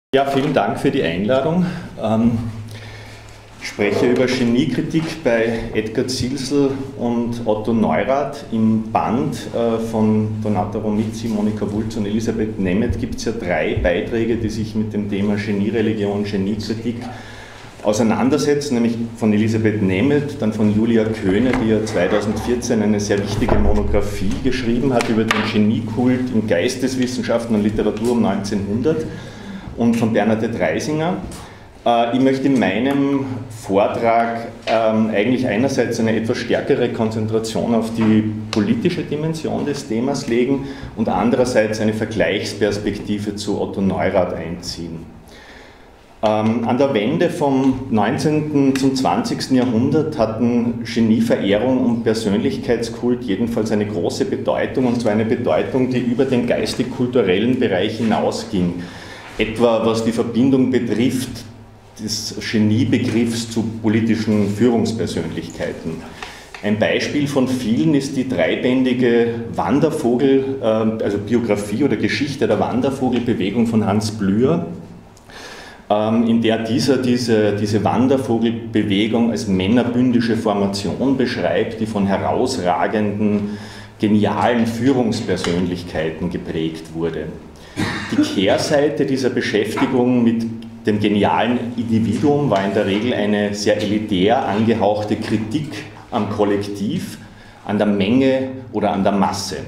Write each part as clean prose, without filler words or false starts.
Ja, vielen Dank für die Einladung. Ich spreche über Geniekritik bei Edgar Zilsel und Otto Neurath. Im Band von Donata Romizzi, Monika Wulz und Elisabeth Nemeth gibt es ja 3 Beiträge, die sich mit dem Thema Geniereligion, Geniekritik auseinandersetzen, nämlich von Elisabeth Nemeth, dann von Julia Köhne, die ja 2014 eine sehr wichtige Monographie geschrieben hat über den Geniekult in Geisteswissenschaften und Literatur um 1900. Und von Bernadette Reisinger. Ich möchte in meinem Vortrag eigentlich einerseits eine etwas stärkere Konzentration auf die politische Dimension des Themas legen und andererseits eine Vergleichsperspektive zu Otto Neurath einziehen. An der Wende vom 19. zum 20. Jahrhundert hatten Genieverehrung und Persönlichkeitskult jedenfalls eine große Bedeutung, und zwar eine Bedeutung, die über den geistig-kulturellen Bereich hinausging. Etwa was die Verbindung betrifft des Geniebegriffs zu politischen Führungspersönlichkeiten. Ein Beispiel von vielen ist die 3-bändige Wandervogel, also Biografie oder Geschichte der Wandervogelbewegung von Hans Blüher, in der diese Wandervogelbewegung als männerbündische Formation beschreibt, die von herausragenden, genialen Führungspersönlichkeiten geprägt wurde. Die Kehrseite dieser Beschäftigung mit dem genialen Individuum war in der Regel eine sehr elitär angehauchte Kritik am Kollektiv, an der Menge oder an der Masse.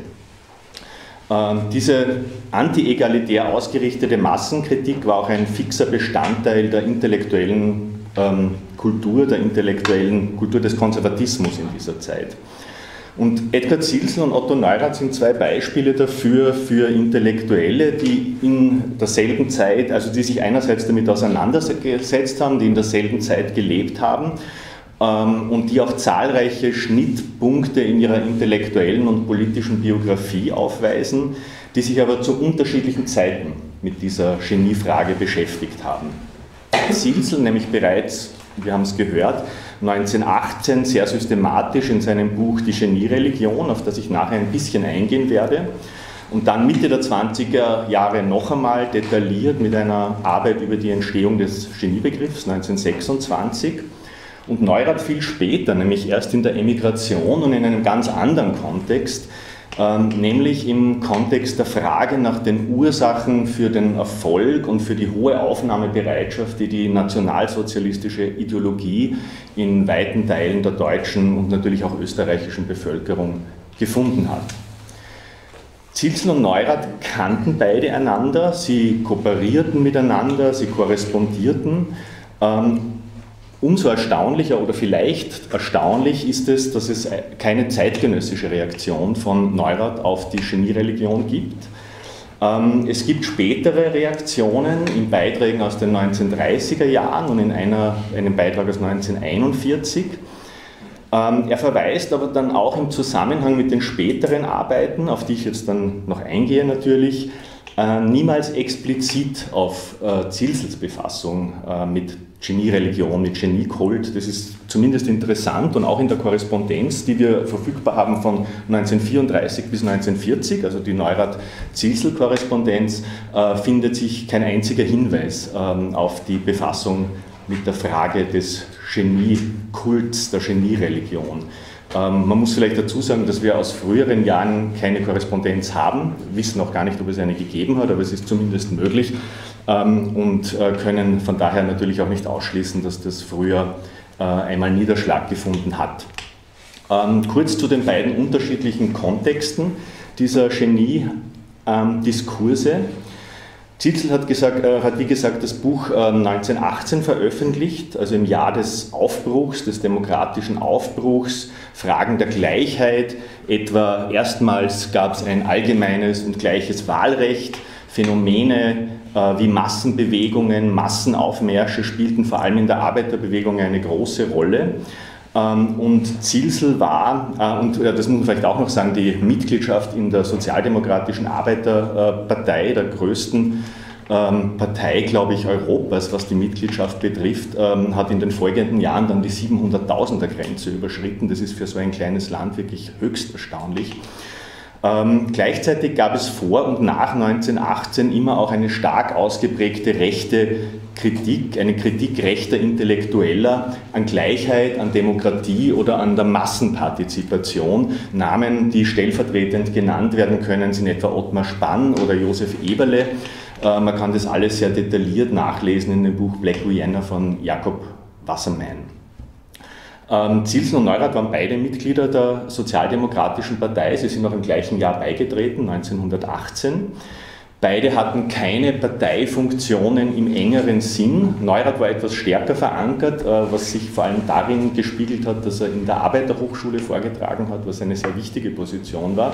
Diese anti-egalitär ausgerichtete Massenkritik war auch ein fixer Bestandteil der intellektuellen Kultur, des Konservatismus in dieser Zeit. Und Edgar Zilsel und Otto Neurath sind 2 Beispiele dafür, für Intellektuelle, die in derselben Zeit, also die sich einerseits damit auseinandergesetzt haben, die in derselben Zeit gelebt haben und die auch zahlreiche Schnittpunkte in ihrer intellektuellen und politischen Biografie aufweisen, die sich aber zu unterschiedlichen Zeiten mit dieser Geniefrage beschäftigt haben. Zilsel nämlich bereits, wir haben es gehört, 1918 sehr systematisch in seinem Buch Die Geniereligion, auf das ich nachher ein bisschen eingehen werde, und dann Mitte der 20er Jahre noch einmal detailliert mit einer Arbeit über die Entstehung des Geniebegriffs 1926, und Neurath viel später, nämlich erst in der Emigration und in einem ganz anderen Kontext, nämlich im Kontext der Frage nach den Ursachen für den Erfolg und für die hohe Aufnahmebereitschaft, die die nationalsozialistische Ideologie in weiten Teilen der deutschen und natürlich auch österreichischen Bevölkerung gefunden hat. Zilsel und Neurath kannten beide einander, sie kooperierten miteinander, sie korrespondierten. Umso erstaunlicher oder vielleicht erstaunlich ist es, dass es keine zeitgenössische Reaktion von Neurath auf die Geniereligion gibt. Es gibt spätere Reaktionen in Beiträgen aus den 1930er Jahren und in einem Beitrag aus 1941. Er verweist aber dann auch im Zusammenhang mit den späteren Arbeiten, auf die ich jetzt dann noch eingehe natürlich, niemals explizit auf Zilsels Befassung mit Geniereligion, mit Geniekult. Das ist zumindest interessant, und auch in der Korrespondenz, die wir verfügbar haben von 1934 bis 1940, also die Neurath-Zilsel-Korrespondenz, findet sich kein einziger Hinweis auf die Befassung mit der Frage des Geniekults, der Geniereligion. Man muss vielleicht dazu sagen, dass wir aus früheren Jahren keine Korrespondenz haben, wissen auch gar nicht, ob es eine gegeben hat, aber es ist zumindest möglich, und können von daher natürlich auch nicht ausschließen, dass das früher einmal Niederschlag gefunden hat. Kurz zu den beiden unterschiedlichen Kontexten dieser Genie-Diskurse. Zilsel hat wie gesagt, das Buch 1918 veröffentlicht, also im Jahr des Aufbruchs, des demokratischen Aufbruchs, Fragen der Gleichheit, etwa erstmals gab es ein allgemeines und gleiches Wahlrecht, Phänomene wie Massenbewegungen, Massenaufmärsche spielten vor allem in der Arbeiterbewegung eine große Rolle. Und Zilsel war, und das muss man vielleicht auch noch sagen, die Mitgliedschaft in der Sozialdemokratischen Arbeiterpartei, der größten Partei, glaube ich, Europas, was die Mitgliedschaft betrifft, hat in den folgenden Jahren dann die 700.000er Grenze überschritten. Das ist für so ein kleines Land wirklich höchst erstaunlich. Gleichzeitig gab es vor und nach 1918 immer auch eine stark ausgeprägte rechte Kritik, eine Kritik rechter Intellektueller an Gleichheit, an Demokratie oder an der Massenpartizipation. Namen, die stellvertretend genannt werden können, sind etwa Ottmar Spann oder Josef Eberle. Man kann das alles sehr detailliert nachlesen in dem Buch Black Vienna von Jakob Wasserman. Zielsel und Neurath waren beide Mitglieder der Sozialdemokratischen Partei. Sie sind noch im gleichen Jahr beigetreten, 1918. Beide hatten keine Parteifunktionen im engeren Sinn. Neurath war etwas stärker verankert, was sich vor allem darin gespiegelt hat, dass er in der Arbeiterhochschule vorgetragen hat, was eine sehr wichtige Position war.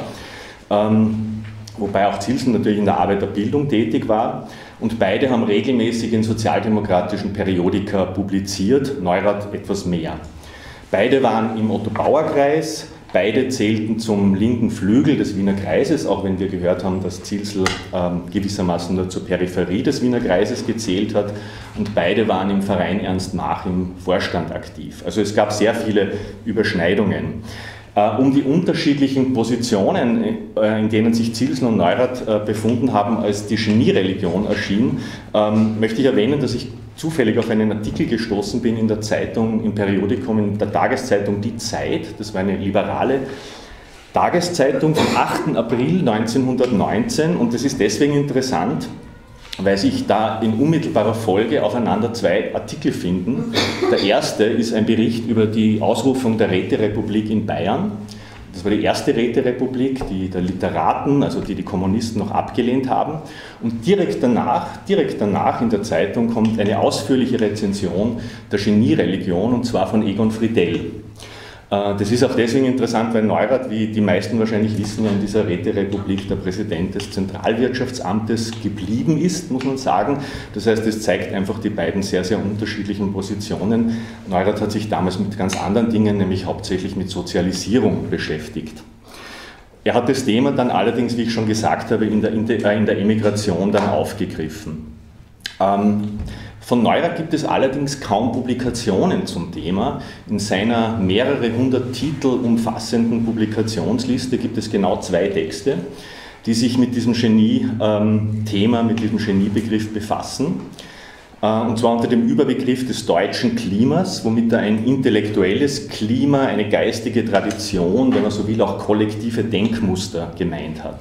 Wobei auch Zielsel natürlich in der Arbeiterbildung tätig war. Und beide haben regelmäßig in sozialdemokratischen Periodika publiziert, Neurath etwas mehr. Beide waren im Otto-Bauer-Kreis, beide zählten zum linken Flügel des Wiener Kreises, auch wenn wir gehört haben, dass Zielsel gewissermaßen nur zur Peripherie des Wiener Kreises gezählt hat, und beide waren im Verein Ernst Mach im Vorstand aktiv. Also es gab sehr viele Überschneidungen. Um die unterschiedlichen Positionen, in denen sich Zielsel und Neurath befunden haben, als die Genie-Religion erschien, möchte ich erwähnen, dass ich zufällig auf einen Artikel gestoßen bin in der Zeitung, im Periodikum, in der Tageszeitung Die Zeit. Das war eine liberale Tageszeitung vom 8. April 1919, und das ist deswegen interessant, weil sich da in unmittelbarer Folge aufeinander zwei Artikel finden. Der erste ist ein Bericht über die Ausrufung der Räterepublik in Bayern. Das war die erste Räterepublik, die der Literaten, also die Kommunisten noch abgelehnt haben. Und direkt danach in der Zeitung kommt eine ausführliche Rezension der Genie-Religion, und zwar von Egon Friedell. Das ist auch deswegen interessant, weil Neurath, wie die meisten wahrscheinlich wissen, in dieser Räterepublik der Präsident des Zentralwirtschaftsamtes geblieben ist, muss man sagen. Das heißt, es zeigt einfach die beiden sehr, sehr unterschiedlichen Positionen. Neurath hat sich damals mit ganz anderen Dingen, nämlich hauptsächlich mit Sozialisierung beschäftigt. Er hat das Thema dann allerdings, wie ich schon gesagt habe, in der Emigration dann aufgegriffen. Von Neurath gibt es allerdings kaum Publikationen zum Thema. In seiner mehrere hundert Titel umfassenden Publikationsliste gibt es genau 2 Texte, die sich mit diesem Genie-Thema, mit diesem Geniebegriff befassen. Und zwar unter dem Überbegriff des deutschen Klimas, womit er ein intellektuelles Klima, eine geistige Tradition, wenn man so will, auch kollektive Denkmuster gemeint hat.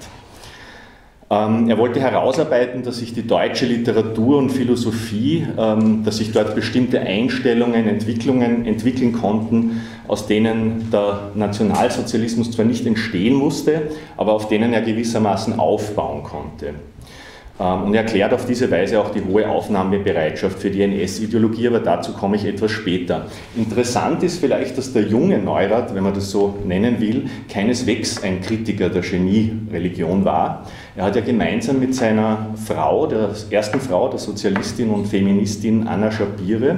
Er wollte herausarbeiten, dass sich die deutsche Literatur und Philosophie, dass sich dort bestimmte Einstellungen, Entwicklungen entwickeln konnten, aus denen der Nationalsozialismus zwar nicht entstehen musste, aber auf denen er gewissermaßen aufbauen konnte. Und er erklärt auf diese Weise auch die hohe Aufnahmebereitschaft für die NS-Ideologie, aber dazu komme ich etwas später. Interessant ist vielleicht, dass der junge Neurath, wenn man das so nennen will, keineswegs ein Kritiker der Genie-Religion war. Er hat ja gemeinsam mit seiner Frau, der ersten Frau, der Sozialistin und Feministin Anna Schapire,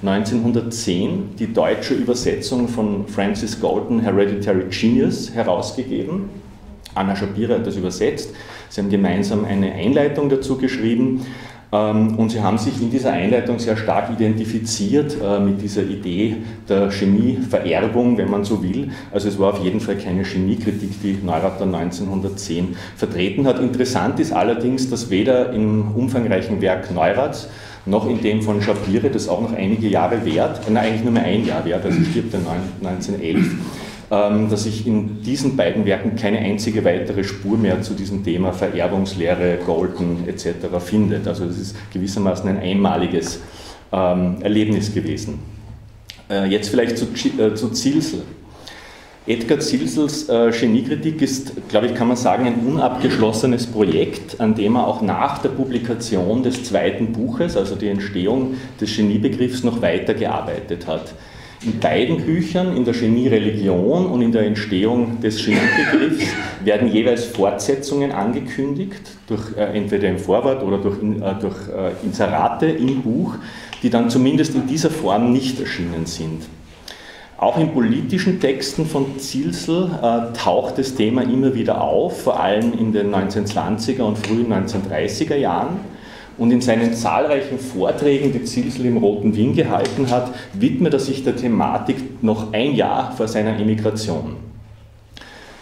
1910 die deutsche Übersetzung von Francis Galton Hereditary Genius herausgegeben. Anna Schapire hat das übersetzt. Sie haben gemeinsam eine Einleitung dazu geschrieben, und sie haben sich in dieser Einleitung sehr stark identifiziert mit dieser Idee der Genievererbung, wenn man so will. Also es war auf jeden Fall keine Geniekritik, die Neurath dann 1910 vertreten hat. Interessant ist allerdings, dass weder im umfangreichen Werk Neuraths noch in dem von Schapire, das auch noch einige Jahre währt, eigentlich nur mehr ein Jahr währt, also stirbt er 1911, dass ich in diesen beiden Werken keine einzige weitere Spur mehr zu diesem Thema Vererbungslehre, Galton etc. findet. Also das ist gewissermaßen ein einmaliges Erlebnis gewesen. Jetzt vielleicht zu Zielsel. Edgar Zielsels Geniekritik ist, glaube ich, kann man sagen, ein unabgeschlossenes Projekt, an dem er auch nach der Publikation des zweiten Buches, also die Entstehung des Geniebegriffs, noch weitergearbeitet hat. In beiden Büchern, in der Genie-Religion und in der Entstehung des Geniebegriffs, werden jeweils Fortsetzungen angekündigt, entweder im Vorwort oder durch Inserate im Buch, die dann zumindest in dieser Form nicht erschienen sind. Auch in politischen Texten von Zielsel taucht das Thema immer wieder auf, vor allem in den 1920er und frühen 1930er Jahren. Und in seinen zahlreichen Vorträgen, die Zielsel im Roten Wien gehalten hat, widmet er sich der Thematik noch ein Jahr vor seiner Emigration.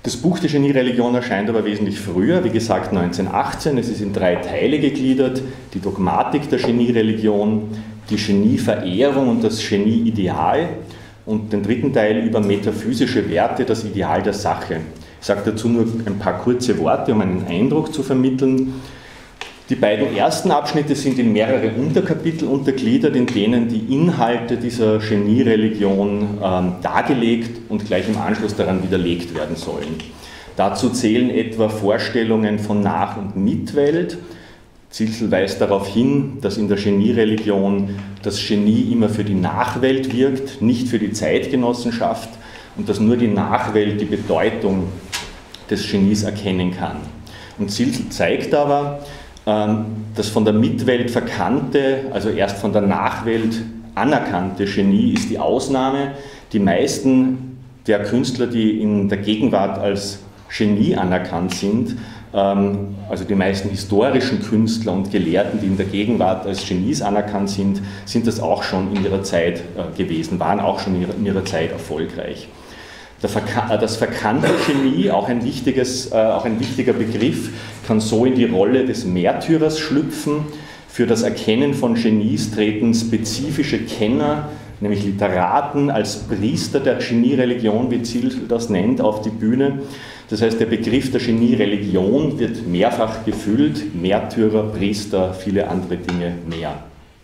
Das Buch der Geniereligion erscheint aber wesentlich früher, wie gesagt 1918. Es ist in 3 Teile gegliedert: die Dogmatik der Geniereligion, die Genieverehrung und das Genieideal und den 3. Teil über metaphysische Werte, das Ideal der Sache. Ich sage dazu nur ein paar kurze Worte, um einen Eindruck zu vermitteln. Die beiden ersten Abschnitte sind in mehrere Unterkapitel untergliedert, in denen die Inhalte dieser Geniereligion dargelegt und gleich im Anschluss daran widerlegt werden sollen. Dazu zählen etwa Vorstellungen von Nach- und Mitwelt. Zilsel weist darauf hin, dass in der Geniereligion das Genie immer für die Nachwelt wirkt, nicht für die Zeitgenossenschaft, und dass nur die Nachwelt die Bedeutung des Genies erkennen kann. Und Zilsel zeigt aber, das von der Mitwelt verkannte, also erst von der Nachwelt anerkannte Genie ist die Ausnahme. Die meisten der Künstler, die in der Gegenwart als Genie anerkannt sind, also die meisten historischen Künstler und Gelehrten, die in der Gegenwart als Genies anerkannt sind, sind das auch schon in ihrer Zeit gewesen, waren auch schon in ihrer Zeit erfolgreich. Das verkannte Genie, auch ein wichtiger Begriff, kann so in die Rolle des Märtyrers schlüpfen. Für das Erkennen von Genies treten spezifische Kenner, nämlich Literaten, als Priester der Geniereligion, wie Zilsel das nennt, auf die Bühne. Das heißt, der Begriff der Geniereligion wird mehrfach gefüllt: Märtyrer, Priester, viele andere Dinge mehr.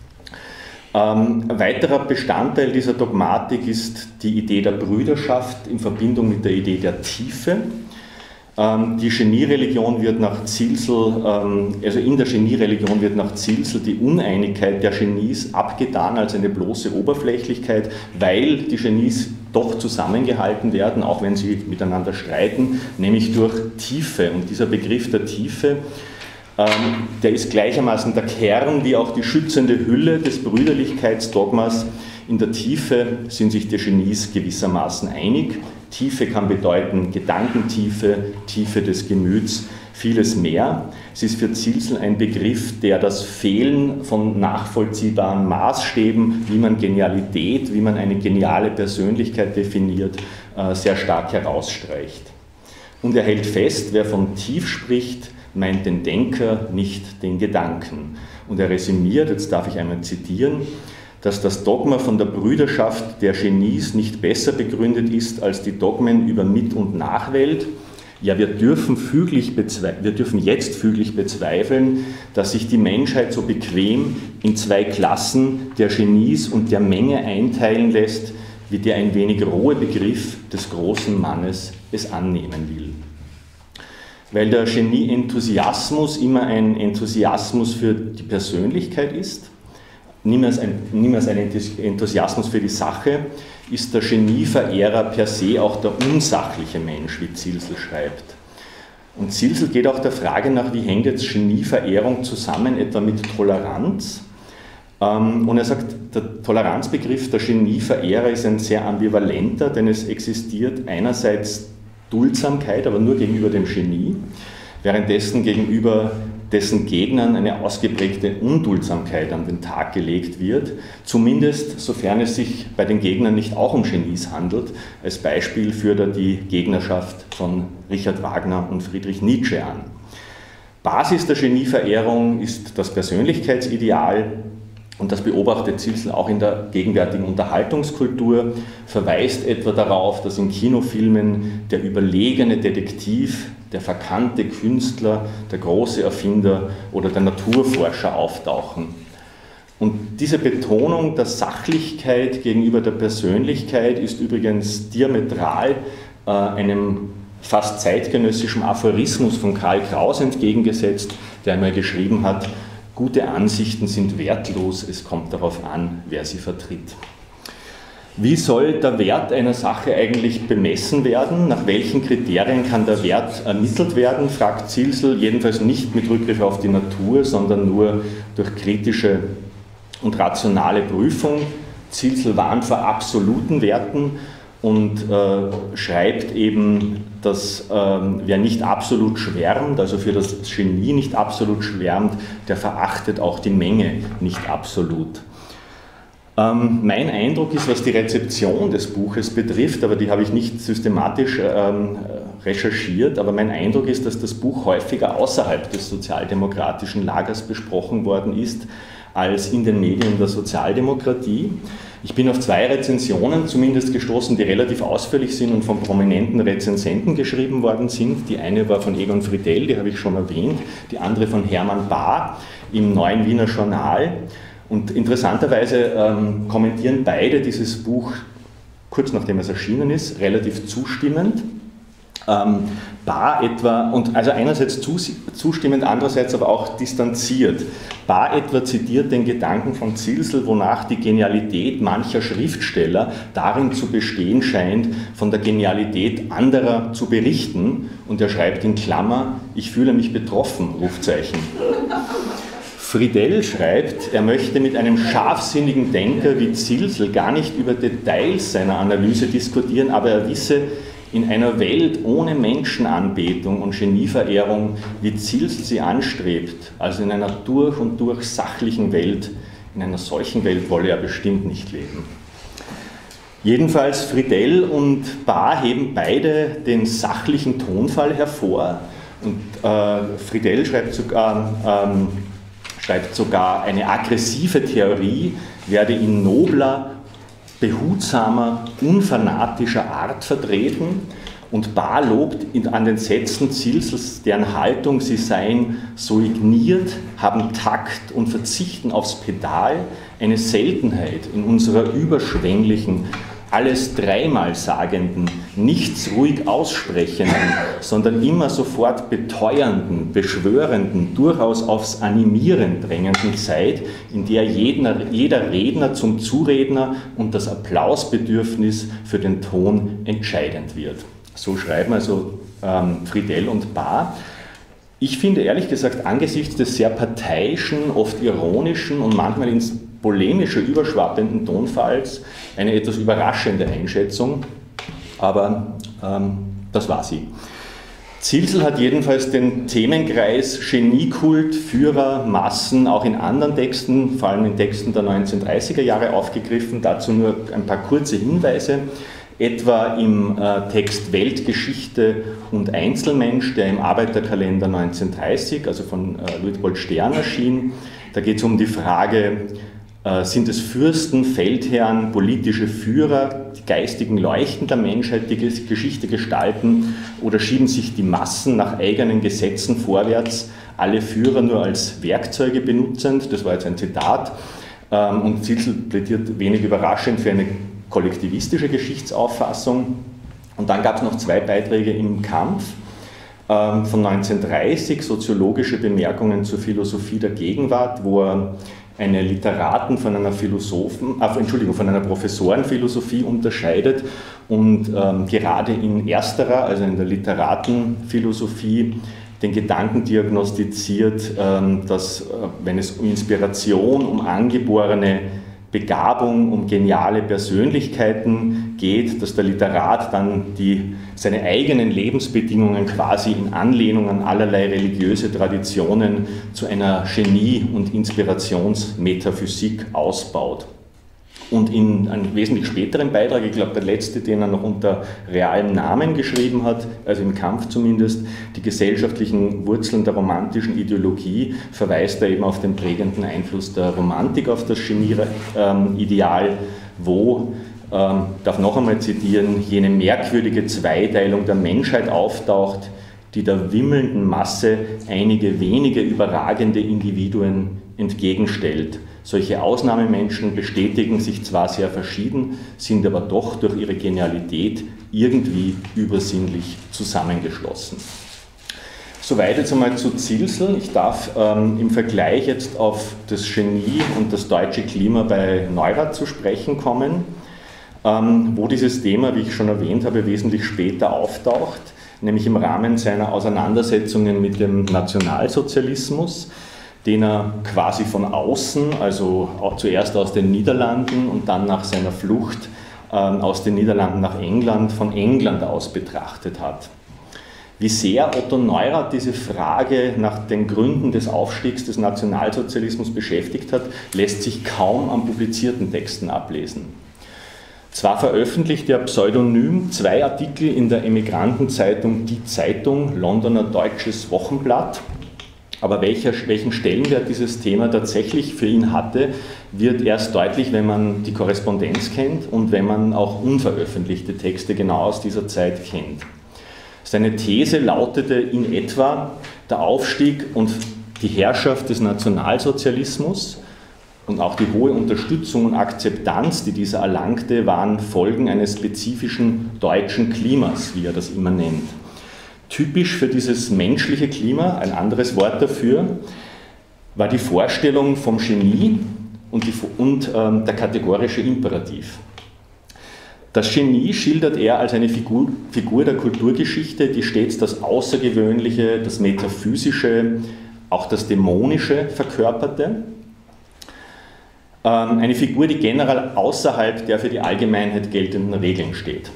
Ein weiterer Bestandteil dieser Dogmatik ist die Idee der Brüderschaft in Verbindung mit der Idee der Tiefe. Die Geniereligion wird nach Zilsel, also in der Geniereligion wird nach Zilsel die Uneinigkeit der Genies abgetan als eine bloße Oberflächlichkeit, weil die Genies doch zusammengehalten werden, auch wenn sie miteinander streiten, nämlich durch Tiefe. Und dieser Begriff der Tiefe, der ist gleichermaßen der Kern wie auch die schützende Hülle des Brüderlichkeitsdogmas. In der Tiefe sind sich die Genies gewissermaßen einig. Tiefe kann bedeuten Gedankentiefe, Tiefe des Gemüts, vieles mehr. Es ist für Zilsel ein Begriff, der das Fehlen von nachvollziehbaren Maßstäben, wie man Genialität, wie man eine geniale Persönlichkeit definiert, sehr stark herausstreicht. Und er hält fest, wer von tief spricht, meint den Denker, nicht den Gedanken. Und er resümiert, jetzt darf ich einmal zitieren, dass das Dogma von der Brüderschaft der Genies nicht besser begründet ist als die Dogmen über Mit- und Nachwelt. Ja, wir dürfen jetzt füglich bezweifeln, dass sich die Menschheit so bequem in 2 Klassen der Genies und der Menge einteilen lässt, wie der ein wenig rohe Begriff des großen Mannes es annehmen will. Weil der Genie-Enthusiasmus immer ein Enthusiasmus für die Persönlichkeit ist, niemals ein Enthusiasmus für die Sache, ist der Genieverehrer per se auch der unsachliche Mensch, wie Zilsel schreibt. Und Zilsel geht auch der Frage nach, wie hängt jetzt Genieverehrung zusammen, etwa mit Toleranz. Und er sagt, der Toleranzbegriff der Genieverehrer ist ein sehr ambivalenter, denn es existiert einerseits Duldsamkeit, aber nur gegenüber dem Genie, währenddessen gegenüber dessen Gegnern eine ausgeprägte Unduldsamkeit an den Tag gelegt wird, zumindest sofern es sich bei den Gegnern nicht auch um Genies handelt. Als Beispiel führt er die Gegnerschaft von Richard Wagner und Friedrich Nietzsche an. Basis der Genieverehrung ist das Persönlichkeitsideal, und das beobachtet Zilsel auch in der gegenwärtigen Unterhaltungskultur, verweist etwa darauf, dass in Kinofilmen der überlegene Detektiv, der verkannte Künstler, der große Erfinder oder der Naturforscher auftauchen. Und diese Betonung der Sachlichkeit gegenüber der Persönlichkeit ist übrigens diametral einem fast zeitgenössischen Aphorismus von Karl Kraus entgegengesetzt, der einmal geschrieben hat: Gute Ansichten sind wertlos, es kommt darauf an, wer sie vertritt. Wie soll der Wert einer Sache eigentlich bemessen werden? Nach welchen Kriterien kann der Wert ermittelt werden, fragt Zilsel, jedenfalls nicht mit Rückgriff auf die Natur, sondern nur durch kritische und rationale Prüfung. Zilsel warnt vor absoluten Werten und schreibt eben, dass wer nicht absolut schwärmt, also für das Genie nicht absolut schwärmt, der verachtet auch die Menge nicht absolut. Mein Eindruck ist, was die Rezeption des Buches betrifft, aber die habe ich nicht systematisch recherchiert, aber mein Eindruck ist, dass das Buch häufiger außerhalb des sozialdemokratischen Lagers besprochen worden ist, als in den Medien der Sozialdemokratie. Ich bin auf 2 Rezensionen zumindest gestoßen, die relativ ausführlich sind und von prominenten Rezensenten geschrieben worden sind. Die eine war von Egon Friedell, die habe ich schon erwähnt, die andere von Hermann Bahr im Neuen Wiener Journal. Und interessanterweise kommentieren beide dieses Buch kurz nachdem es erschienen ist, relativ zustimmend. Bahr etwa, und also einerseits zustimmend, andererseits aber auch distanziert. Bahr etwa zitiert den Gedanken von Zilsel, wonach die Genialität mancher Schriftsteller darin zu bestehen scheint, von der Genialität anderer zu berichten. Und er schreibt in Klammer, ich fühle mich betroffen, Rufzeichen. Friedell schreibt, er möchte mit einem scharfsinnigen Denker wie Zilsel gar nicht über Details seiner Analyse diskutieren, aber er wisse, in einer Welt ohne Menschenanbetung und Genieverehrung, wie Zilsel sie anstrebt, also in einer durch und durch sachlichen Welt, in einer solchen Welt wolle er bestimmt nicht leben. Jedenfalls Friedell und Bahr heben beide den sachlichen Tonfall hervor und Friedell schreibt sogar, eine aggressive Theorie werde in nobler, behutsamer, unfanatischer Art vertreten und Bahr lobt an den Sätzen Zilsels, deren Haltung sie seien soigniert, haben Takt und verzichten aufs Pedal, eine Seltenheit in unserer überschwänglichen, alles dreimal sagenden, nichts ruhig aussprechenden, sondern immer sofort beteuernden, beschwörenden, durchaus aufs Animieren drängenden Zeit, in der jeder Redner zum Zuredner und das Applausbedürfnis für den Ton entscheidend wird. So schreiben also Friedell und Bahr. Ich finde ehrlich gesagt angesichts des sehr parteiischen, oft ironischen und manchmal ins polemische überschwappenden Tonfalls eine etwas überraschende Einschätzung, aber das war sie. Zilsel hat jedenfalls den Themenkreis Geniekult, Führer, Massen auch in anderen Texten, vor allem in Texten der 1930er Jahre aufgegriffen, dazu nur ein paar kurze Hinweise. Etwa im Text Weltgeschichte und Einzelmensch, der im Arbeiterkalender 1930, also von Luitpold Stern erschien. Da geht es um die Frage, sind es Fürsten, Feldherren, politische Führer, die geistigen Leuchten der Menschheit, die Geschichte gestalten, oder schieben sich die Massen nach eigenen Gesetzen vorwärts, alle Führer nur als Werkzeuge benutzend? Das war jetzt ein Zitat. Und Zilsel plädiert wenig überraschend für eine kollektivistische Geschichtsauffassung. Und dann gab es noch 2 Beiträge im Kampf von 1930, soziologische Bemerkungen zur Philosophie der Gegenwart, wo er eine Literaten von einer von einer Professorenphilosophie unterscheidet und gerade in ersterer, also in der Literatenphilosophie, den Gedanken diagnostiziert, dass wenn es um Inspiration, um angeborene Begabung, um geniale Persönlichkeiten geht, dass der Literat dann seine eigenen Lebensbedingungen quasi in Anlehnung an allerlei religiöse Traditionen zu einer Genie- und Inspirationsmetaphysik ausbaut. Und in einem wesentlich späteren Beitrag, ich glaube der letzte, den er noch unter realem Namen geschrieben hat, also im Kampf zumindest, die gesellschaftlichen Wurzeln der romantischen Ideologie, verweist er eben auf den prägenden Einfluss der Romantik auf das Genie-Ideal, wo, darf noch einmal zitieren, jene merkwürdige Zweiteilung der Menschheit auftaucht, die der wimmelnden Masse einige wenige überragende Individuen entgegenstellt. Solche Ausnahmemenschen bestätigen sich zwar sehr verschieden, sind aber doch durch ihre Genialität irgendwie übersinnlich zusammengeschlossen. Soweit jetzt einmal zu Zilsel. Ich darf im Vergleich jetzt auf das Genie und das deutsche Klima bei Neurath zu sprechen kommen, wo dieses Thema, wie ich schon erwähnt habe, wesentlich später auftaucht, nämlich im Rahmen seiner Auseinandersetzungen mit dem Nationalsozialismus, den er quasi von außen, also auch zuerst aus den Niederlanden und dann nach seiner Flucht aus den Niederlanden nach England, von England aus betrachtet hat. Wie sehr Otto Neurath diese Frage nach den Gründen des Aufstiegs des Nationalsozialismus beschäftigt hat, lässt sich kaum an publizierten Texten ablesen. Zwar veröffentlichte er pseudonym 2 Artikel in der Emigrantenzeitung Die Zeitung, Londoner Deutsches Wochenblatt, aber welchen Stellenwert dieses Thema tatsächlich für ihn hatte, wird erst deutlich, wenn man die Korrespondenz kennt und wenn man auch unveröffentlichte Texte genau aus dieser Zeit kennt. Seine These lautete in etwa, der Aufstieg und die Herrschaft des Nationalsozialismus und auch die hohe Unterstützung und Akzeptanz, die dieser erlangte, waren Folgen eines spezifischen deutschen Klimas, wie er das immer nennt. Typisch für dieses menschliche Klima, ein anderes Wort dafür, war die Vorstellung vom Genie und der kategorische Imperativ. Das Genie schildert er als eine Figur der Kulturgeschichte, die stets das Außergewöhnliche, das Metaphysische, auch das Dämonische verkörperte. Eine Figur, die generell außerhalb der für die Allgemeinheit geltenden Regeln steht.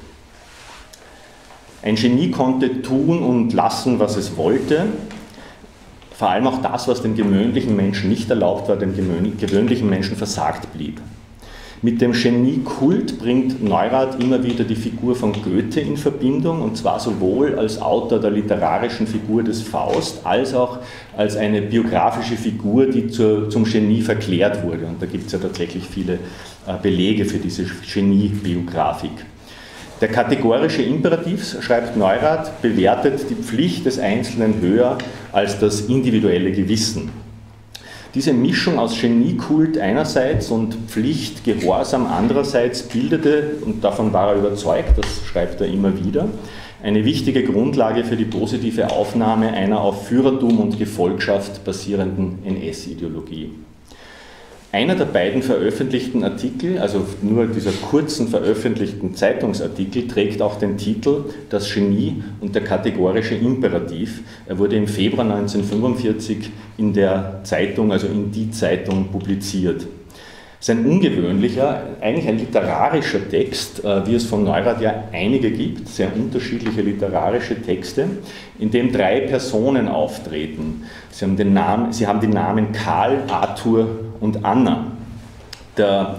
Ein Genie konnte tun und lassen, was es wollte. Vor allem auch das, was dem gewöhnlichen Menschen nicht erlaubt war, dem gewöhnlichen Menschen versagt blieb. Mit dem Geniekult bringt Neurath immer wieder die Figur von Goethe in Verbindung, und zwar sowohl als Autor der literarischen Figur des Faust, als auch als eine biografische Figur, die zum Genie verklärt wurde. Und da gibt es ja tatsächlich viele Belege für diese Geniebiografik. Der kategorische Imperativ, schreibt Neurath, bewertet die Pflicht des Einzelnen höher als das individuelle Gewissen. Diese Mischung aus Geniekult einerseits und Pflicht, Gehorsam andererseits bildete, und davon war er überzeugt, das schreibt er immer wieder, eine wichtige Grundlage für die positive Aufnahme einer auf Führertum und Gefolgschaft basierenden NS-Ideologie. Einer der beiden veröffentlichten Artikel, also nur dieser kurzen veröffentlichten Zeitungsartikel, trägt auch den Titel Das Genie und der kategorische Imperativ. Er wurde im Februar 1945 in der Zeitung, also in Die Zeitung, publiziert. Es ist ein ungewöhnlicher, eigentlich ein literarischer Text, wie es von Neurath ja einige gibt, sehr unterschiedliche literarische Texte, in dem 3 Personen auftreten. Sie haben die Namen Karl, Arthur und Anna. Der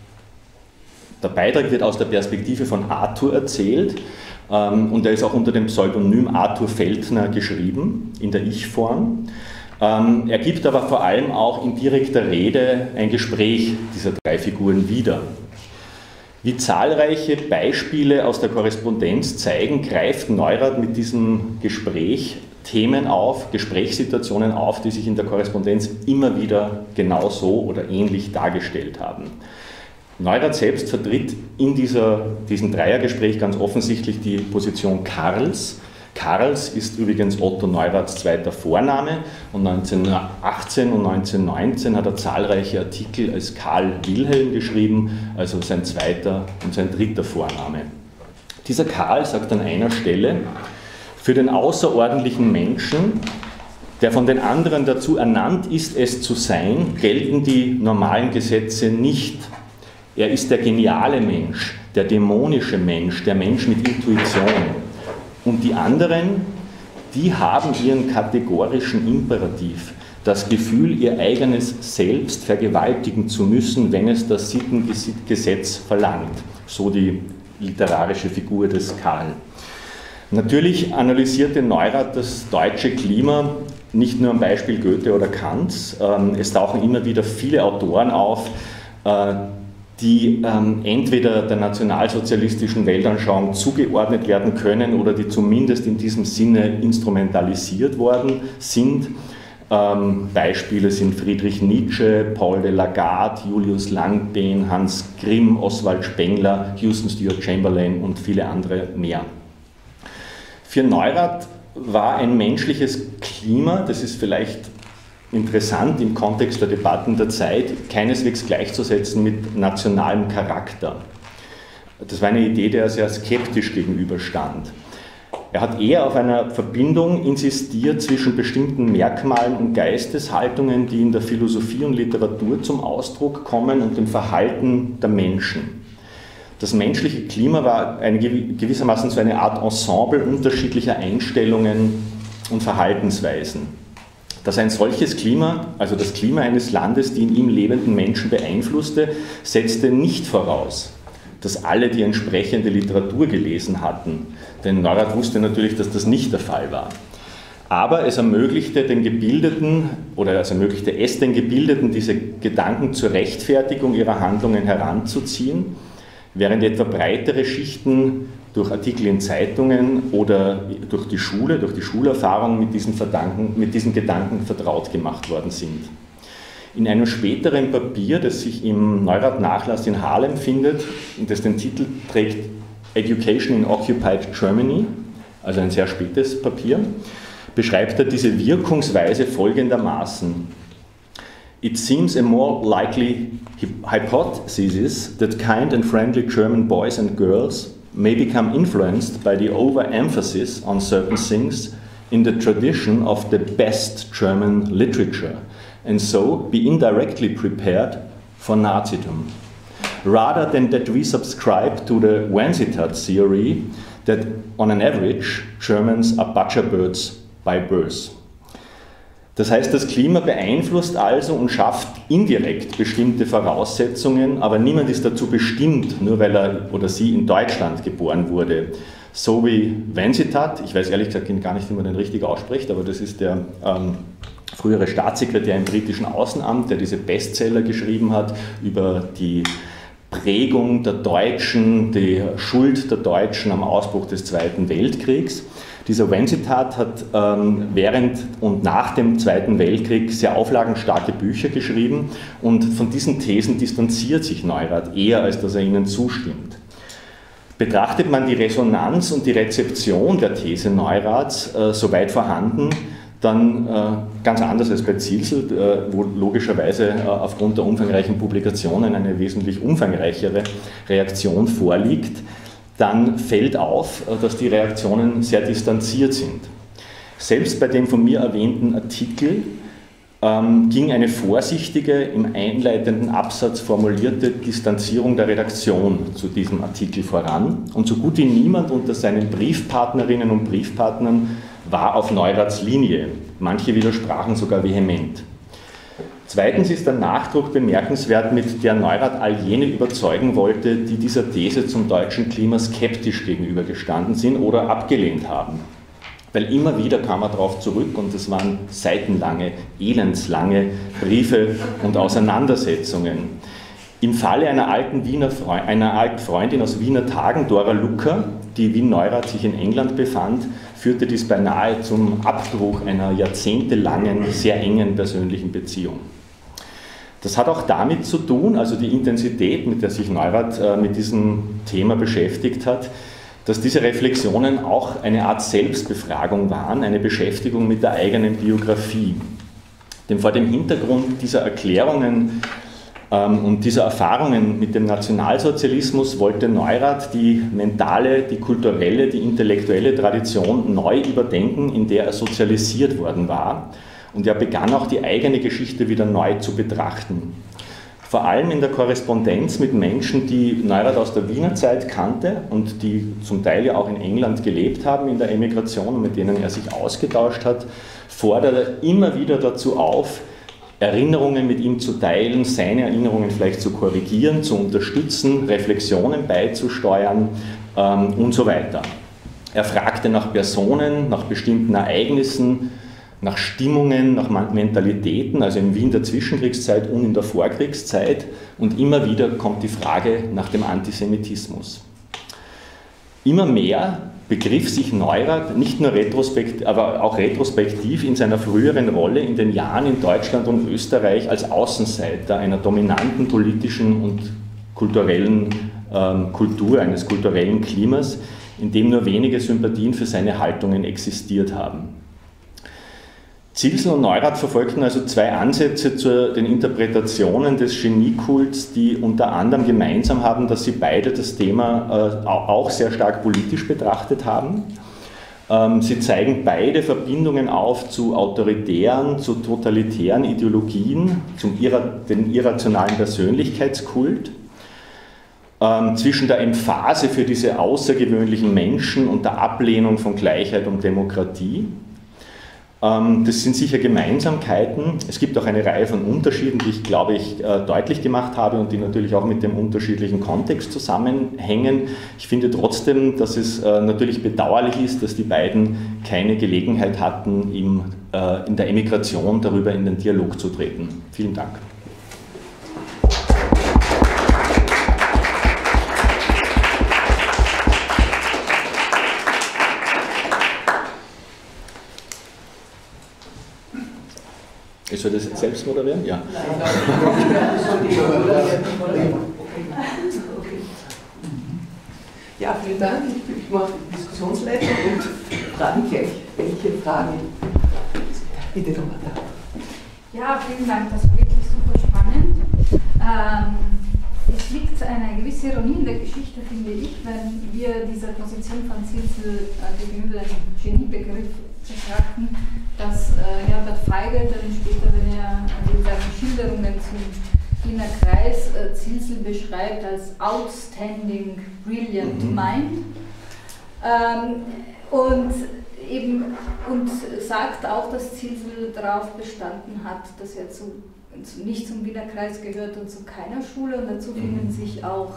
Beitrag wird aus der Perspektive von Arthur erzählt, und er ist auch unter dem Pseudonym Arthur Feldner geschrieben, in der Ich-Form. Er gibt aber vor allem auch in direkter Rede ein Gespräch dieser 3 Figuren wieder. Wie zahlreiche Beispiele aus der Korrespondenz zeigen, greift Neurath mit diesem Gespräch Themen auf, Gesprächssituationen auf, die sich in der Korrespondenz immer wieder genauso oder ähnlich dargestellt haben. Neurath selbst vertritt in diesem Dreiergespräch ganz offensichtlich die Position Karls. Karls ist übrigens Otto Neuraths zweiter Vorname, und 1918 und 1919 hat er zahlreiche Artikel als Karl Wilhelm geschrieben, also sein zweiter und sein dritter Vorname. Dieser Karl sagt an einer Stelle: Für den außerordentlichen Menschen, der von den anderen dazu ernannt ist, es zu sein, gelten die normalen Gesetze nicht. Er ist der geniale Mensch, der dämonische Mensch, der Mensch mit Intuition. Und die anderen, die haben ihren kategorischen Imperativ, das Gefühl, ihr eigenes Selbst vergewaltigen zu müssen, wenn es das Sittengesetz verlangt. So die literarische Figur des Karl. Natürlich analysierte Neurath das deutsche Klima nicht nur am Beispiel Goethe oder Kants. Es tauchen immer wieder viele Autoren auf, die entweder der nationalsozialistischen Weltanschauung zugeordnet werden können oder die zumindest in diesem Sinne instrumentalisiert worden sind. Beispiele sind Friedrich Nietzsche, Paul de Lagarde, Julius Langben, Hans Grimm, Oswald Spengler, Houston Stewart Chamberlain und viele andere mehr. Für Neurath war ein menschliches Klima, das ist vielleicht interessant im Kontext der Debatten der Zeit, keineswegs gleichzusetzen mit nationalem Charakter. Das war eine Idee, der er sehr skeptisch gegenüberstand. Er hat eher auf einer Verbindung insistiert zwischen bestimmten Merkmalen und Geisteshaltungen, die in der Philosophie und Literatur zum Ausdruck kommen, und dem Verhalten der Menschen. Das menschliche Klima war gewissermaßen so eine Art Ensemble unterschiedlicher Einstellungen und Verhaltensweisen. Dass ein solches Klima, also das Klima eines Landes, die in ihm lebenden Menschen beeinflusste, setzte nicht voraus, dass alle die entsprechende Literatur gelesen hatten. Denn Neurath wusste natürlich, dass das nicht der Fall war. Aber es ermöglichte den Gebildeten, oder es ermöglichte es den Gebildeten, diese Gedanken zur Rechtfertigung ihrer Handlungen heranzuziehen, während etwa breitere Schichten durch Artikel in Zeitungen oder durch die Schule, durch die Schulerfahrung mit diesen Gedanken vertraut gemacht worden sind. In einem späteren Papier, das sich im Neurath-Nachlass in Haarlem findet und das den Titel trägt Education in Occupied Germany, also ein sehr spätes Papier, beschreibt er diese Wirkungsweise folgendermaßen: It seems a more likely hypothesis that kind and friendly German boys and girls may become influenced by the overemphasis on certain things in the tradition of the best German literature, and so be indirectly prepared for Nazism, rather than that we subscribe to the Wensitat theory that on an average Germans are butcherbirds by birth. Das heißt, das Klima beeinflusst also und schafft indirekt bestimmte Voraussetzungen, aber niemand ist dazu bestimmt, nur weil er oder sie in Deutschland geboren wurde. So wie Wensitat, ich weiß ehrlich gesagt gar nicht, wie man den richtig ausspricht, aber das ist der frühere Staatssekretär im britischen Außenamt, der diese Bestseller geschrieben hat über die Prägung der Deutschen, die Schuld der Deutschen am Ausbruch des Zweiten Weltkriegs. Dieser Wensitat hat während und nach dem Zweiten Weltkrieg sehr auflagenstarke Bücher geschrieben und von diesen Thesen distanziert sich Neurath eher, als dass er ihnen zustimmt. Betrachtet man die Resonanz und die Rezeption der These Neuraths soweit vorhanden, dann ganz anders als bei Zilsel, wo logischerweise aufgrund der umfangreichen Publikationen eine wesentlich umfangreichere Reaktion vorliegt, dann fällt auf, dass die Reaktionen sehr distanziert sind. Selbst bei dem von mir erwähnten Artikel ging eine vorsichtige, im einleitenden Absatz formulierte Distanzierung der Redaktion zu diesem Artikel voran. Und so gut wie niemand unter seinen Briefpartnerinnen und Briefpartnern war auf Neuraths Linie. Manche widersprachen sogar vehement. Zweitens ist der Nachdruck bemerkenswert, mit der Neurath all jene überzeugen wollte, die dieser These zum deutschen Klima skeptisch gegenübergestanden sind oder abgelehnt haben. Weil immer wieder kam er darauf zurück und es waren seitenlange, elendslange Briefe und Auseinandersetzungen. Im Falle einer alten Freundin aus Wiener Tagen, Dora Lucker, die wie Neurath sich in England befand, führte dies beinahe zum Abbruch einer jahrzehntelangen, sehr engen persönlichen Beziehung. Das hat auch damit zu tun, also die Intensität, mit der sich Neurath mit diesem Thema beschäftigt hat, dass diese Reflexionen auch eine Art Selbstbefragung waren, eine Beschäftigung mit der eigenen Biografie. Denn vor dem Hintergrund dieser Erklärungen und dieser Erfahrungen mit dem Nationalsozialismus wollte Neurath die mentale, die kulturelle, die intellektuelle Tradition neu überdenken, in der er sozialisiert worden war. Und er begann auch die eigene Geschichte wieder neu zu betrachten. Vor allem in der Korrespondenz mit Menschen, die Neurath aus der Wiener Zeit kannte und die zum Teil ja auch in England gelebt haben in der Emigration und mit denen er sich ausgetauscht hat, fordert er immer wieder dazu auf, Erinnerungen mit ihm zu teilen, seine Erinnerungen vielleicht zu korrigieren, zu unterstützen, Reflexionen beizusteuern und so weiter. Er fragte nach Personen, nach bestimmten Ereignissen, nach Stimmungen, nach Mentalitäten, also in Wien der Zwischenkriegszeit und in der Vorkriegszeit. Und immer wieder kommt die Frage nach dem Antisemitismus. Immer mehr begriff sich Neurath nicht nur retrospektiv, aber auch retrospektiv in seiner früheren Rolle in den Jahren in Deutschland und Österreich als Außenseiter einer dominanten politischen und kulturellen Kultur, eines kulturellen Klimas, in dem nur wenige Sympathien für seine Haltungen existiert haben. Zilsel und Neurath verfolgten also zwei Ansätze zu den Interpretationen des Geniekults, die unter anderem gemeinsam haben, dass sie beide das Thema auch sehr stark politisch betrachtet haben. Sie zeigen beide Verbindungen auf zu autoritären, zu totalitären Ideologien, den irrationalen Persönlichkeitskult, zwischen der Emphase für diese außergewöhnlichen Menschen und der Ablehnung von Gleichheit und Demokratie. Das sind sicher Gemeinsamkeiten. Es gibt auch eine Reihe von Unterschieden, die ich, glaube ich, deutlich gemacht habe und die natürlich auch mit dem unterschiedlichen Kontext zusammenhängen. Ich finde trotzdem, dass es natürlich bedauerlich ist, dass die beiden keine Gelegenheit hatten, in der Emigration darüber in den Dialog zu treten. Vielen Dank. Ich soll das jetzt selbst moderieren? Ja. Ja, vielen Dank. Ich mache die Diskussionsleitung und frage gleich, welche Fragen. Bitte, Tomata. Ja, vielen Dank, das war wirklich super spannend. Es liegt eine gewisse Ironie in der Geschichte, finde ich, wenn wir diese Position von Zilsel gegenüber dem Geniebegriff betrachten, dass Herbert Feigl dann später, wenn er in seinen Schilderungen zum Wiener Kreis Zilsel beschreibt als outstanding, brilliant mind, und sagt auch, dass Zilsel darauf bestanden hat, dass er nicht zum Wiener Kreis gehört und zu keiner Schule, und dazu finden sich auch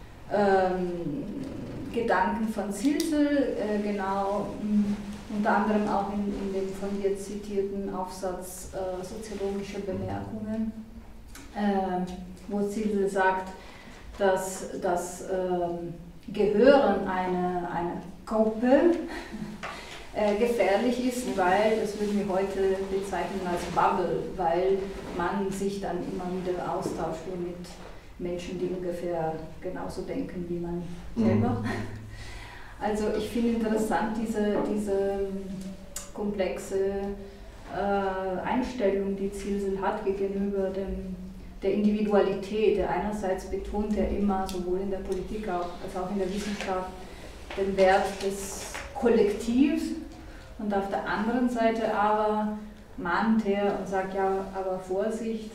Gedanken von Zilsel, genau, unter anderem auch in dem von dir zitierten Aufsatz Soziologische Bemerkungen, wo Zilsel sagt, dass das Gehören einer Gruppe gefährlich ist, weil, das würden wir heute bezeichnen als Bubble, weil man sich dann immer wieder austauscht mit Menschen, die ungefähr genauso denken wie man selber. Also ich finde interessant diese komplexe Einstellung, die Zilsel hat gegenüber der Individualität. Der einerseits betont er immer, sowohl in der Politik als auch in der Wissenschaft, den Wert des Kollektivs, und auf der anderen Seite aber mahnt er und sagt, ja, aber Vorsicht,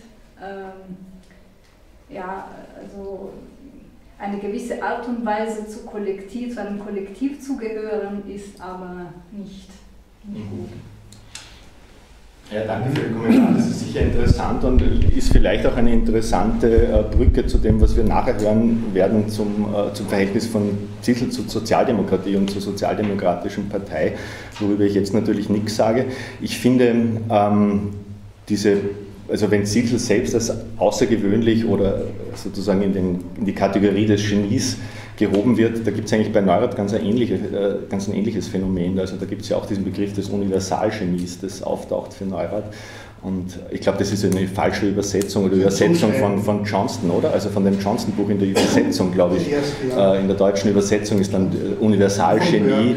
also eine gewisse Art und Weise zu einem Kollektiv zu gehören, ist aber nicht gut. Ja, danke für den Kommentar. Das ist sicher interessant und ist vielleicht auch eine interessante Brücke zu dem, was wir nachher hören werden zum Verhältnis von Zilsel zur Sozialdemokratie und zur Sozialdemokratischen Partei, worüber ich jetzt natürlich nichts sage. Ich finde, also wenn Zilsel selbst als außergewöhnlich oder sozusagen in die Kategorie des Genies gehoben wird, da gibt es eigentlich bei Neurath ganz ein ähnliches Phänomen. Also da gibt es ja auch diesen Begriff des Universalgenies, das auftaucht für Neurath. Und ich glaube, das ist eine falsche Übersetzung oder Übersetzung von Johnston, oder? Also von dem Johnston-Buch in der Übersetzung, glaube ich. In der deutschen Übersetzung ist dann Universalgenie.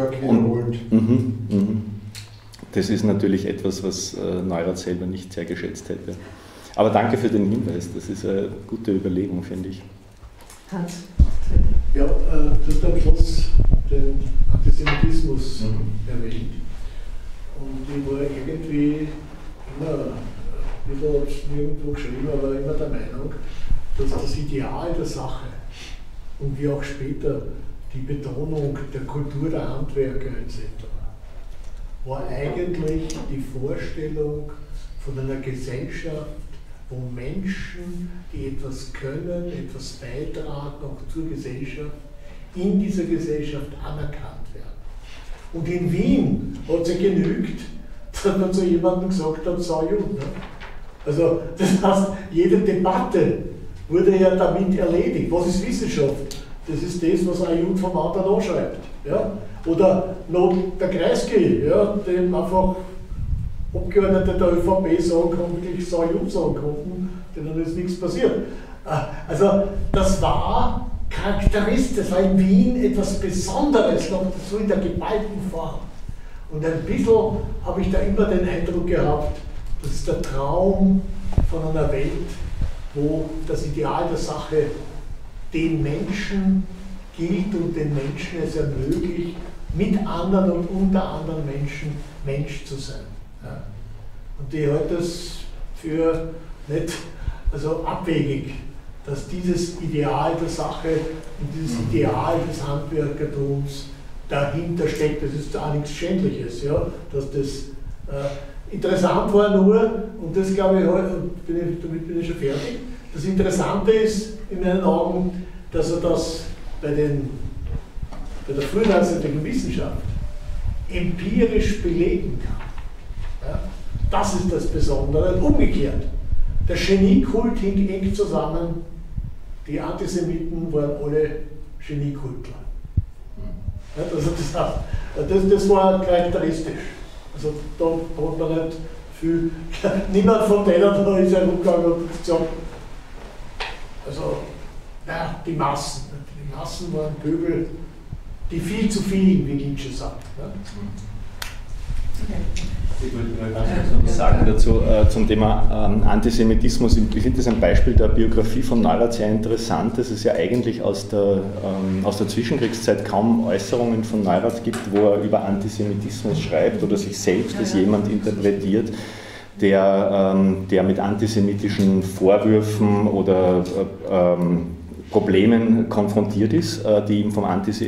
Das ist natürlich etwas, was Neurath selber nicht sehr geschätzt hätte. Aber danke für den Hinweis, das ist eine gute Überlegung, finde ich. Hans? Ja, du hast am Schluss den Antisemitismus erwähnt. Und ich war irgendwie immer, ich habe es nirgendwo geschrieben, aber immer der Meinung, dass das Ideal der Sache und wie auch später die Betonung der Kultur der Handwerker etc. war eigentlich die Vorstellung von einer Gesellschaft, wo Menschen, die etwas können, etwas beitragen, auch zur Gesellschaft, in dieser Gesellschaft anerkannt werden. Und in Wien hat sie genügt, dass man zu jemandem gesagt hat, sei Jud. Ne? Also das heißt, jede Debatte wurde ja damit erledigt. Was ist Wissenschaft? Das ist das, was ein Jud vom anderen anschreibt. Ja? Oder noch der Kreisky, ja, dem einfach Abgeordnete der ÖVP sagen konnten, wirklich sei Jud sagen konnten, denen ist nichts passiert. Also das war charakteristisch, das war in Wien etwas Besonderes, noch so in der geballten Form. Und ein bisschen habe ich da immer den Eindruck gehabt, das ist der Traum von einer Welt, wo das Ideal der Sache den Menschen gilt und den Menschen es ermöglicht, mit anderen und unter anderen Menschen Mensch zu sein. Ja. Und ich halte das für nicht abwegig, dass dieses Ideal der Sache und dieses Ideal des Handwerkertums dahinter steckt. Das ist auch nichts Schändliches, ja, dass das Interessant war nur, und das glaube ich, damit bin ich schon fertig, das Interessante ist in meinen Augen, dass er das bei der frühneuzeitlichen Wissenschaft empirisch belegen kann. Ja? Das ist das Besondere. Und umgekehrt, der Geniekult hing eng zusammen, die Antisemiten waren alle Geniekultler. Ja, das war charakteristisch. Also da hat man nicht viel, niemand von denen da ist herumgegangen und gesagt, also, naja, die Massen waren Pöbel, die viel zu vielen, wie Nietzsche sagt. Ne? Ich wollte ganz kurz was sagen dazu zum Thema Antisemitismus. Ich finde das ein Beispiel der Biografie von Neurath sehr interessant, dass es ja eigentlich aus der Zwischenkriegszeit kaum Äußerungen von Neurath gibt, wo er über Antisemitismus schreibt oder sich selbst als jemand interpretiert, der mit antisemitischen Vorwürfen oder Problemen konfrontiert ist, die ihm von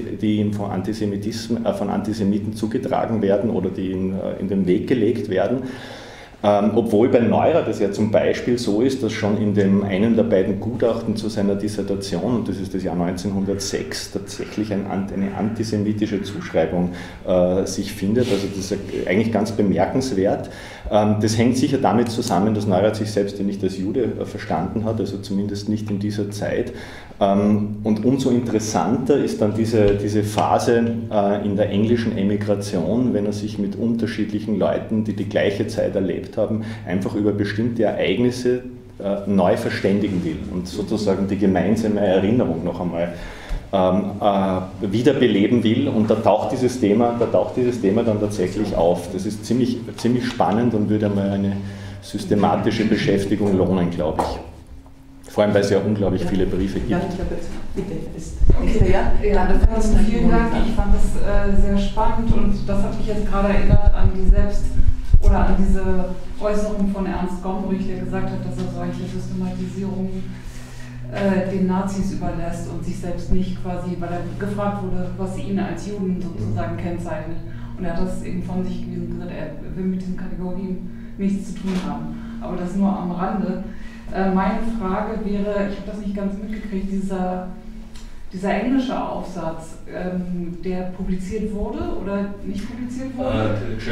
Antisemiten zugetragen werden oder die ihm in den Weg gelegt werden. Obwohl bei Neurath es ja zum Beispiel so ist, dass schon in einem der beiden Gutachten zu seiner Dissertation, und das ist das Jahr 1906, tatsächlich eine antisemitische Zuschreibung sich findet. Also das ist eigentlich ganz bemerkenswert. Das hängt sicher damit zusammen, dass Neurath sich selbst ja nicht als Jude verstanden hat, also zumindest nicht in dieser Zeit. Und umso interessanter ist dann diese Phase in der englischen Emigration, wenn er sich mit unterschiedlichen Leuten, die die gleiche Zeit erlebt haben, einfach über bestimmte Ereignisse neu verständigen will und sozusagen die gemeinsame Erinnerung noch einmal wiederbeleben will, und da taucht dieses Thema dann tatsächlich auf. Das ist ziemlich spannend und würde einmal eine systematische Beschäftigung lohnen, glaube ich. Vor allem, weil es ja unglaublich viele Briefe gibt. Ja, ich glaube jetzt, bitte. Vielen Dank. Ich fand das sehr spannend, und das hat mich jetzt gerade erinnert an diese Äußerung von Ernst Gombrich, der gesagt hat, dass er solche Systematisierung den Nazis überlässt und sich selbst nicht, quasi, weil er gefragt wurde, was ihn als Juden sozusagen kennzeichnet. Und er hat das eben von sich gewiesen und gesagt, er will mit diesen Kategorien nichts zu tun haben. Aber das nur am Rande. Meine Frage wäre, ich habe das nicht ganz mitgekriegt, dieser englische Aufsatz, der publiziert wurde oder nicht publiziert wurde?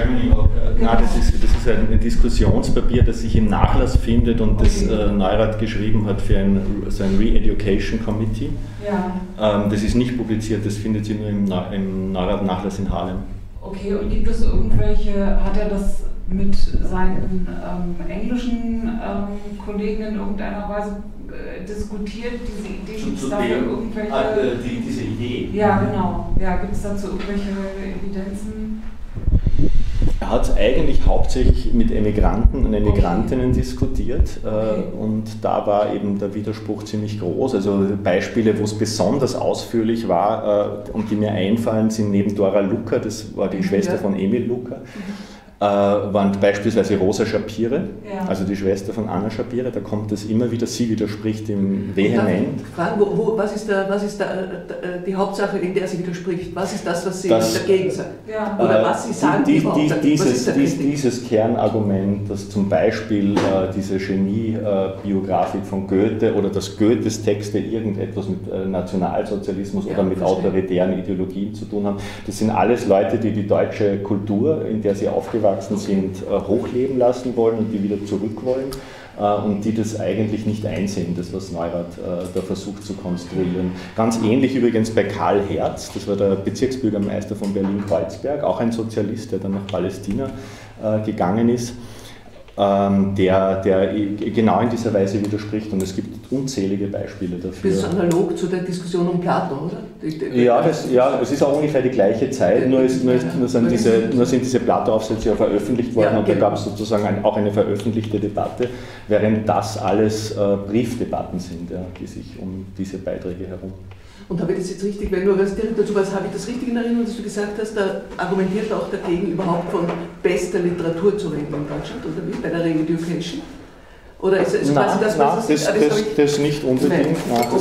Das ist ein Diskussionspapier, das sich im Nachlass findet und das Neurath geschrieben hat für ein Re-Education Committee. Ja. Das ist nicht publiziert, das findet sich nur im Neurath-Nachlass in Haarlem. Okay, und gibt es hat er das mit seinen englischen Kollegen in irgendeiner Weise diskutiert, diese Idee? Gibt es dafür irgendwelche... diese Idee? Ja, genau. Ja, gibt es dazu irgendwelche Evidenzen? Er hat es eigentlich hauptsächlich mit Emigranten und Emigrantinnen diskutiert, und da war eben der Widerspruch ziemlich groß. Also Beispiele, wo es besonders ausführlich war und die mir einfallen, sind neben Dora Luca, das war die Schwester von Emil Luca, waren beispielsweise Rosa Schapire, also die Schwester von Anna Schapire, da kommt das immer wieder, sie widerspricht ihm vehement. Fragen, was ist die Hauptsache, in der sie widerspricht? Was ist das, was sie dagegen sagt? Ja. Oder was sie sagen, dieses Kernargument, dass zum Beispiel diese Genie-Biografik von Goethe oder dass Goethes Texte irgendetwas mit Nationalsozialismus oder mit autoritären Ideologien zu tun haben, das sind alles Leute, die die deutsche Kultur, in der sie aufgewachsen sind, hochleben lassen wollen und die wieder zurück wollen und die das eigentlich nicht einsehen, das was Neurath da versucht zu konstruieren. Ganz ähnlich übrigens bei Karl Herz, das war der Bezirksbürgermeister von Berlin-Kreuzberg, auch ein Sozialist, der dann nach Palästina gegangen ist, der genau in dieser Weise widerspricht, und es gibt unzählige Beispiele dafür. Das ist analog zu der Diskussion um Platon, oder? Es ist auch ungefähr die gleiche Zeit, nur sind diese Plato-Aufsätze ja veröffentlicht worden, und da gab es sozusagen auch eine veröffentlichte Debatte, während das alles Briefdebatten sind, die sich um diese Beiträge herum. Und habe ich das jetzt richtig, wenn du was direkt dazu weißt, habe ich das richtig in Erinnerung, dass du gesagt hast, da argumentiert auch dagegen, überhaupt von bester Literatur zu reden in Deutschland, oder wie, bei der Re-Education? Oder ist es quasi das, was das nicht unbedingt.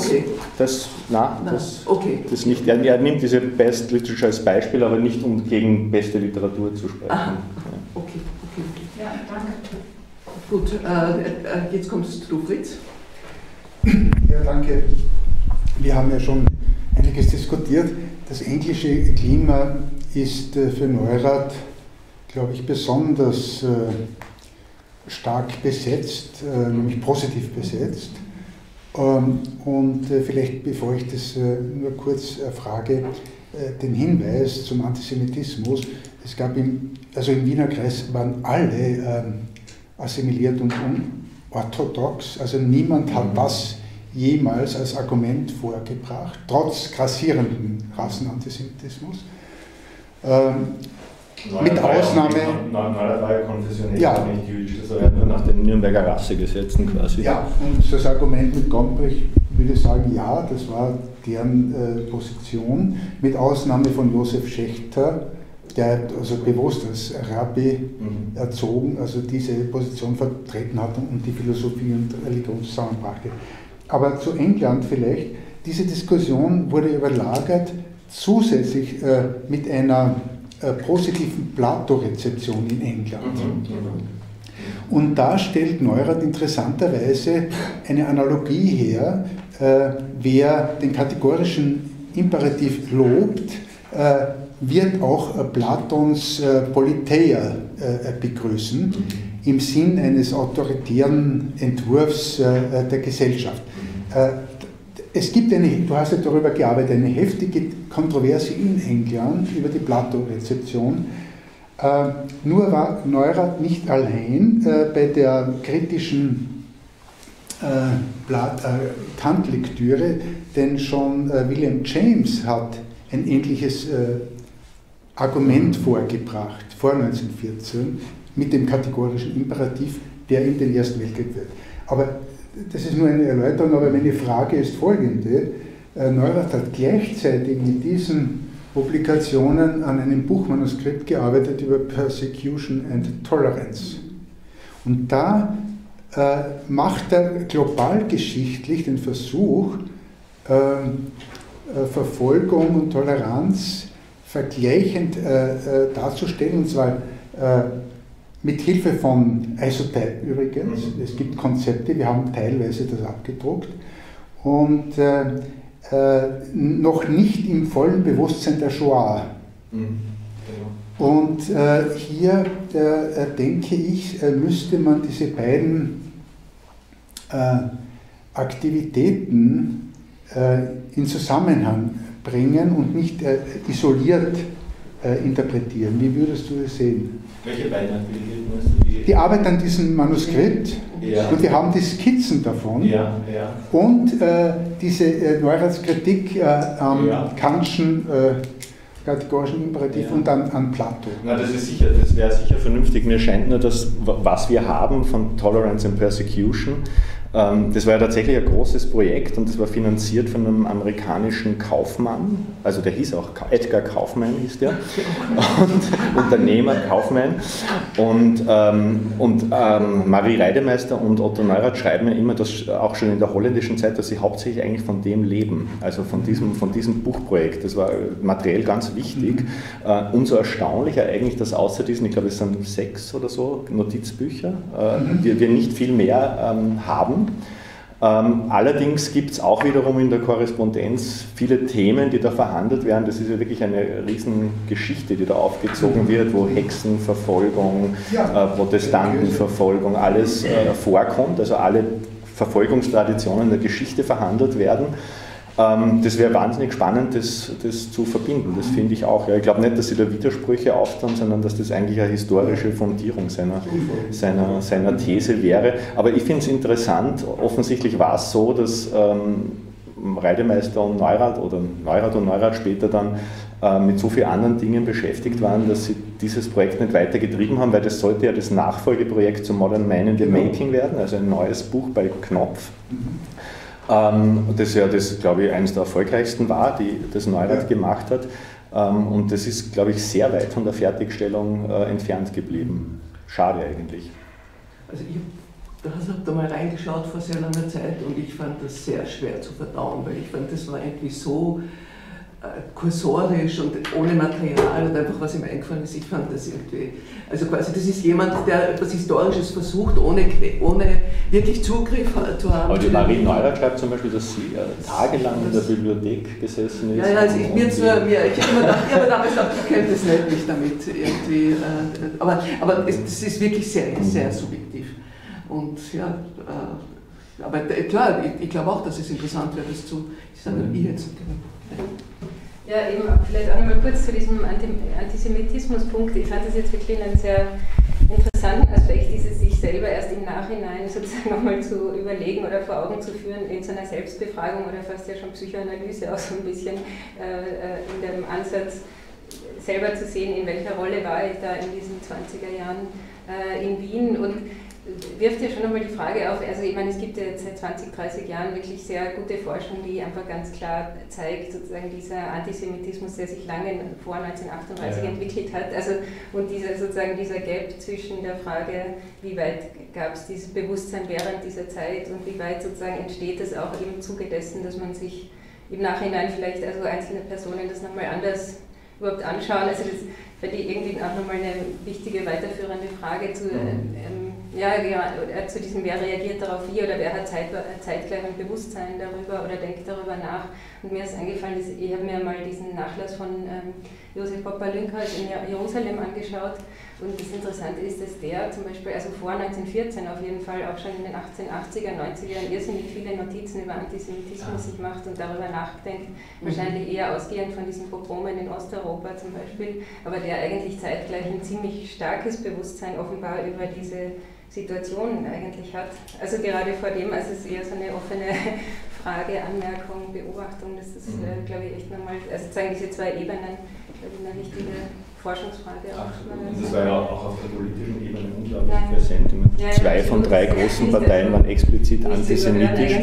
Das nicht. Er nimmt diese Best Literature als Beispiel, aber nicht um gegen beste Literatur zu sprechen. Okay. Gut, jetzt kommst du, Fritz. Ja, danke. Wir haben ja schon einiges diskutiert. Das englische Klima ist für Neurath, glaube ich, besonders stark besetzt, nämlich positiv besetzt. Und vielleicht, bevor ich das nur kurz frage, den Hinweis zum Antisemitismus. Es gab im Wiener Kreis waren alle assimiliert und unorthodox, also niemand hat das jemals als Argument vorgebracht, trotz grassierenden Rassenantisemitismus. Mit Ausnahme. Neuer war ja konfessionell, ja, nicht jüdisch, das war ja nur nach den Nürnberger Rassegesetzen quasi. Ja, und das Argument mit Gombrich würde ich sagen, ja, das war deren Position, mit Ausnahme von Josef Schechter, der also bewusst als Rabbi erzogen, also diese Position vertreten hat und die Philosophie und Religion zusammenbrachte. Aber zu England vielleicht, diese Diskussion wurde überlagert zusätzlich mit einer positiven Plato-Rezeption in England. Und da stellt Neurath interessanterweise eine Analogie her, wer den kategorischen Imperativ lobt, wird auch Platons Politeia begrüßen, im Sinn eines autoritären Entwurfs der Gesellschaft. Es gibt du hast ja darüber gearbeitet, eine heftige Kontroverse in England über die Plato-Rezeption. Nur war Neurath nicht allein bei der kritischen Kant-Lektüre, denn schon William James hat ein ähnliches Argument vorgebracht, vor 1914, mit dem kategorischen Imperativ, der in den Ersten Weltkrieg wird. Aber das ist nur eine Erläuterung, aber meine Frage ist folgende. Neurath hat gleichzeitig mit diesen Publikationen an einem Buchmanuskript gearbeitet über Persecution and Tolerance. Und da macht er globalgeschichtlich den Versuch, Verfolgung und Toleranz vergleichend darzustellen, und zwar mit Hilfe von Isotypen übrigens. Es gibt Konzepte, wir haben teilweise das abgedruckt, und noch nicht im vollen Bewusstsein der Shoah. Und hier denke ich, müsste man diese beiden Aktivitäten in Zusammenhang bringen und nicht isoliert interpretieren. Wie würdest du das sehen? Welche beiden Aktivitäten hast du? Die Arbeit an diesem Manuskript, ja, und wir haben die Skizzen davon, ja, ja, und diese Neuraths Kritik am Kantschen kategorischen Imperativ, ja, und an Plato. Na, das wäre sicher vernünftig. Mir scheint nur, dass was wir haben von Tolerance and Persecution, das war ja tatsächlich ein großes Projekt, und das war finanziert von einem amerikanischen Kaufmann, also der hieß auch Edgar Kaufman, hieß der, und Unternehmer Kaufman, und Marie Reidemeister und Otto Neurath schreiben ja immer, dass auch schon in der holländischen Zeit, dass sie hauptsächlich eigentlich von dem leben, also von diesem Buchprojekt. Das war materiell ganz wichtig. Umso erstaunlicher eigentlich, dass außer diesen, ich glaube es sind 6 oder so Notizbücher, wir nicht viel mehr haben. Allerdings gibt es auch wiederum in der Korrespondenz viele Themen, die da verhandelt werden. Das ist ja wirklich eine Riesengeschichte, die da aufgezogen wird, wo Hexenverfolgung, Protestantenverfolgung, alles vorkommt, also alle Verfolgungstraditionen der Geschichte verhandelt werden. Das wäre wahnsinnig spannend, das zu verbinden, das finde ich auch. Ja, ich glaube nicht, dass sie da Widersprüche auftun, sondern dass das eigentlich eine historische Fundierung seiner These wäre. Aber ich finde es interessant, offensichtlich war es so, dass Reidemeister und Neurath oder Neurath und Neurath später dann mit so vielen anderen Dingen beschäftigt waren, dass sie dieses Projekt nicht weitergetrieben haben, weil das sollte ja das Nachfolgeprojekt zum Modern Man in the Making werden, also ein neues Buch bei Knopf. Das ja, das glaube ich, eines der erfolgreichsten war, die das Neurath gemacht hat. Und das ist, glaube ich, sehr weit von der Fertigstellung entfernt geblieben. Schade eigentlich. Also ich habe da mal reingeschaut vor sehr langer Zeit, und ich fand das sehr schwer zu verdauen, weil ich fand, das war irgendwie so kursorisch und ohne Material und einfach was ihm eingefallen ist. Ich fand das irgendwie, also quasi das ist jemand, der etwas Historisches versucht, ohne wirklich Zugriff zu haben. Aber die Marie Neurath schreibt zum Beispiel, dass sie tagelang in der Bibliothek gesessen ist. Ja, also ich habe immer gedacht, aber damals dachte ich, könnte es nicht damit irgendwie, aber es ist wirklich sehr, sehr subjektiv. Und ja, aber klar, ich glaube auch, dass es interessant wäre, das zu, ich sage jetzt. Ja, eben vielleicht auch nochmal kurz zu diesem Antisemitismuspunkt. Ich fand das jetzt wirklich einen sehr interessanten Aspekt, dieses sich selber erst im Nachhinein sozusagen nochmal zu überlegen oder vor Augen zu führen in so einer Selbstbefragung oder fast ja schon Psychoanalyse auch so ein bisschen in dem Ansatz selber zu sehen, in welcher Rolle war ich da in diesen 20er Jahren in Wien und wirft ja schon nochmal die Frage auf, also ich meine, es gibt ja jetzt seit 20, 30 Jahren wirklich sehr gute Forschung, die einfach ganz klar zeigt, sozusagen dieser Antisemitismus, der sich lange vor 1938 entwickelt hat, also und dieser Gap zwischen der Frage, wie weit gab es dieses Bewusstsein während dieser Zeit und wie weit sozusagen entsteht es auch im Zuge dessen, dass man sich im Nachhinein vielleicht also einzelne Personen das nochmal anders überhaupt anschauen, also das finde ich irgendwie auch nochmal eine wichtige weiterführende Frage zu zu diesem, wer reagiert darauf wie oder wer hat zeitgleich ein Bewusstsein darüber oder denkt darüber nach. Und mir ist eingefallen, ich habe mir mal diesen Nachlass von Josef Popa-Lynkeus in Jerusalem angeschaut und das Interessante ist, dass der zum Beispiel, also vor 1914 auf jeden Fall, auch schon in den 1880er, 90er irrsinnig viele Notizen über Antisemitismus sich macht und darüber nachdenkt, wahrscheinlich eher ausgehend von diesen Pogromen in Osteuropa zum Beispiel, aber der eigentlich zeitgleich ein ziemlich starkes Bewusstsein offenbar über diese Situation eigentlich hat. Also gerade vor dem, also es ist eher so eine offene Frage, Anmerkung, Beobachtung, das ist, glaube ich, echt nochmal, also zeigen diese zwei Ebenen, eine wichtige Forschungsfrage auch. Und das war ja auch auf der politischen Ebene unglaublich präsent. Zwei von drei großen Parteien waren explizit antisemitisch.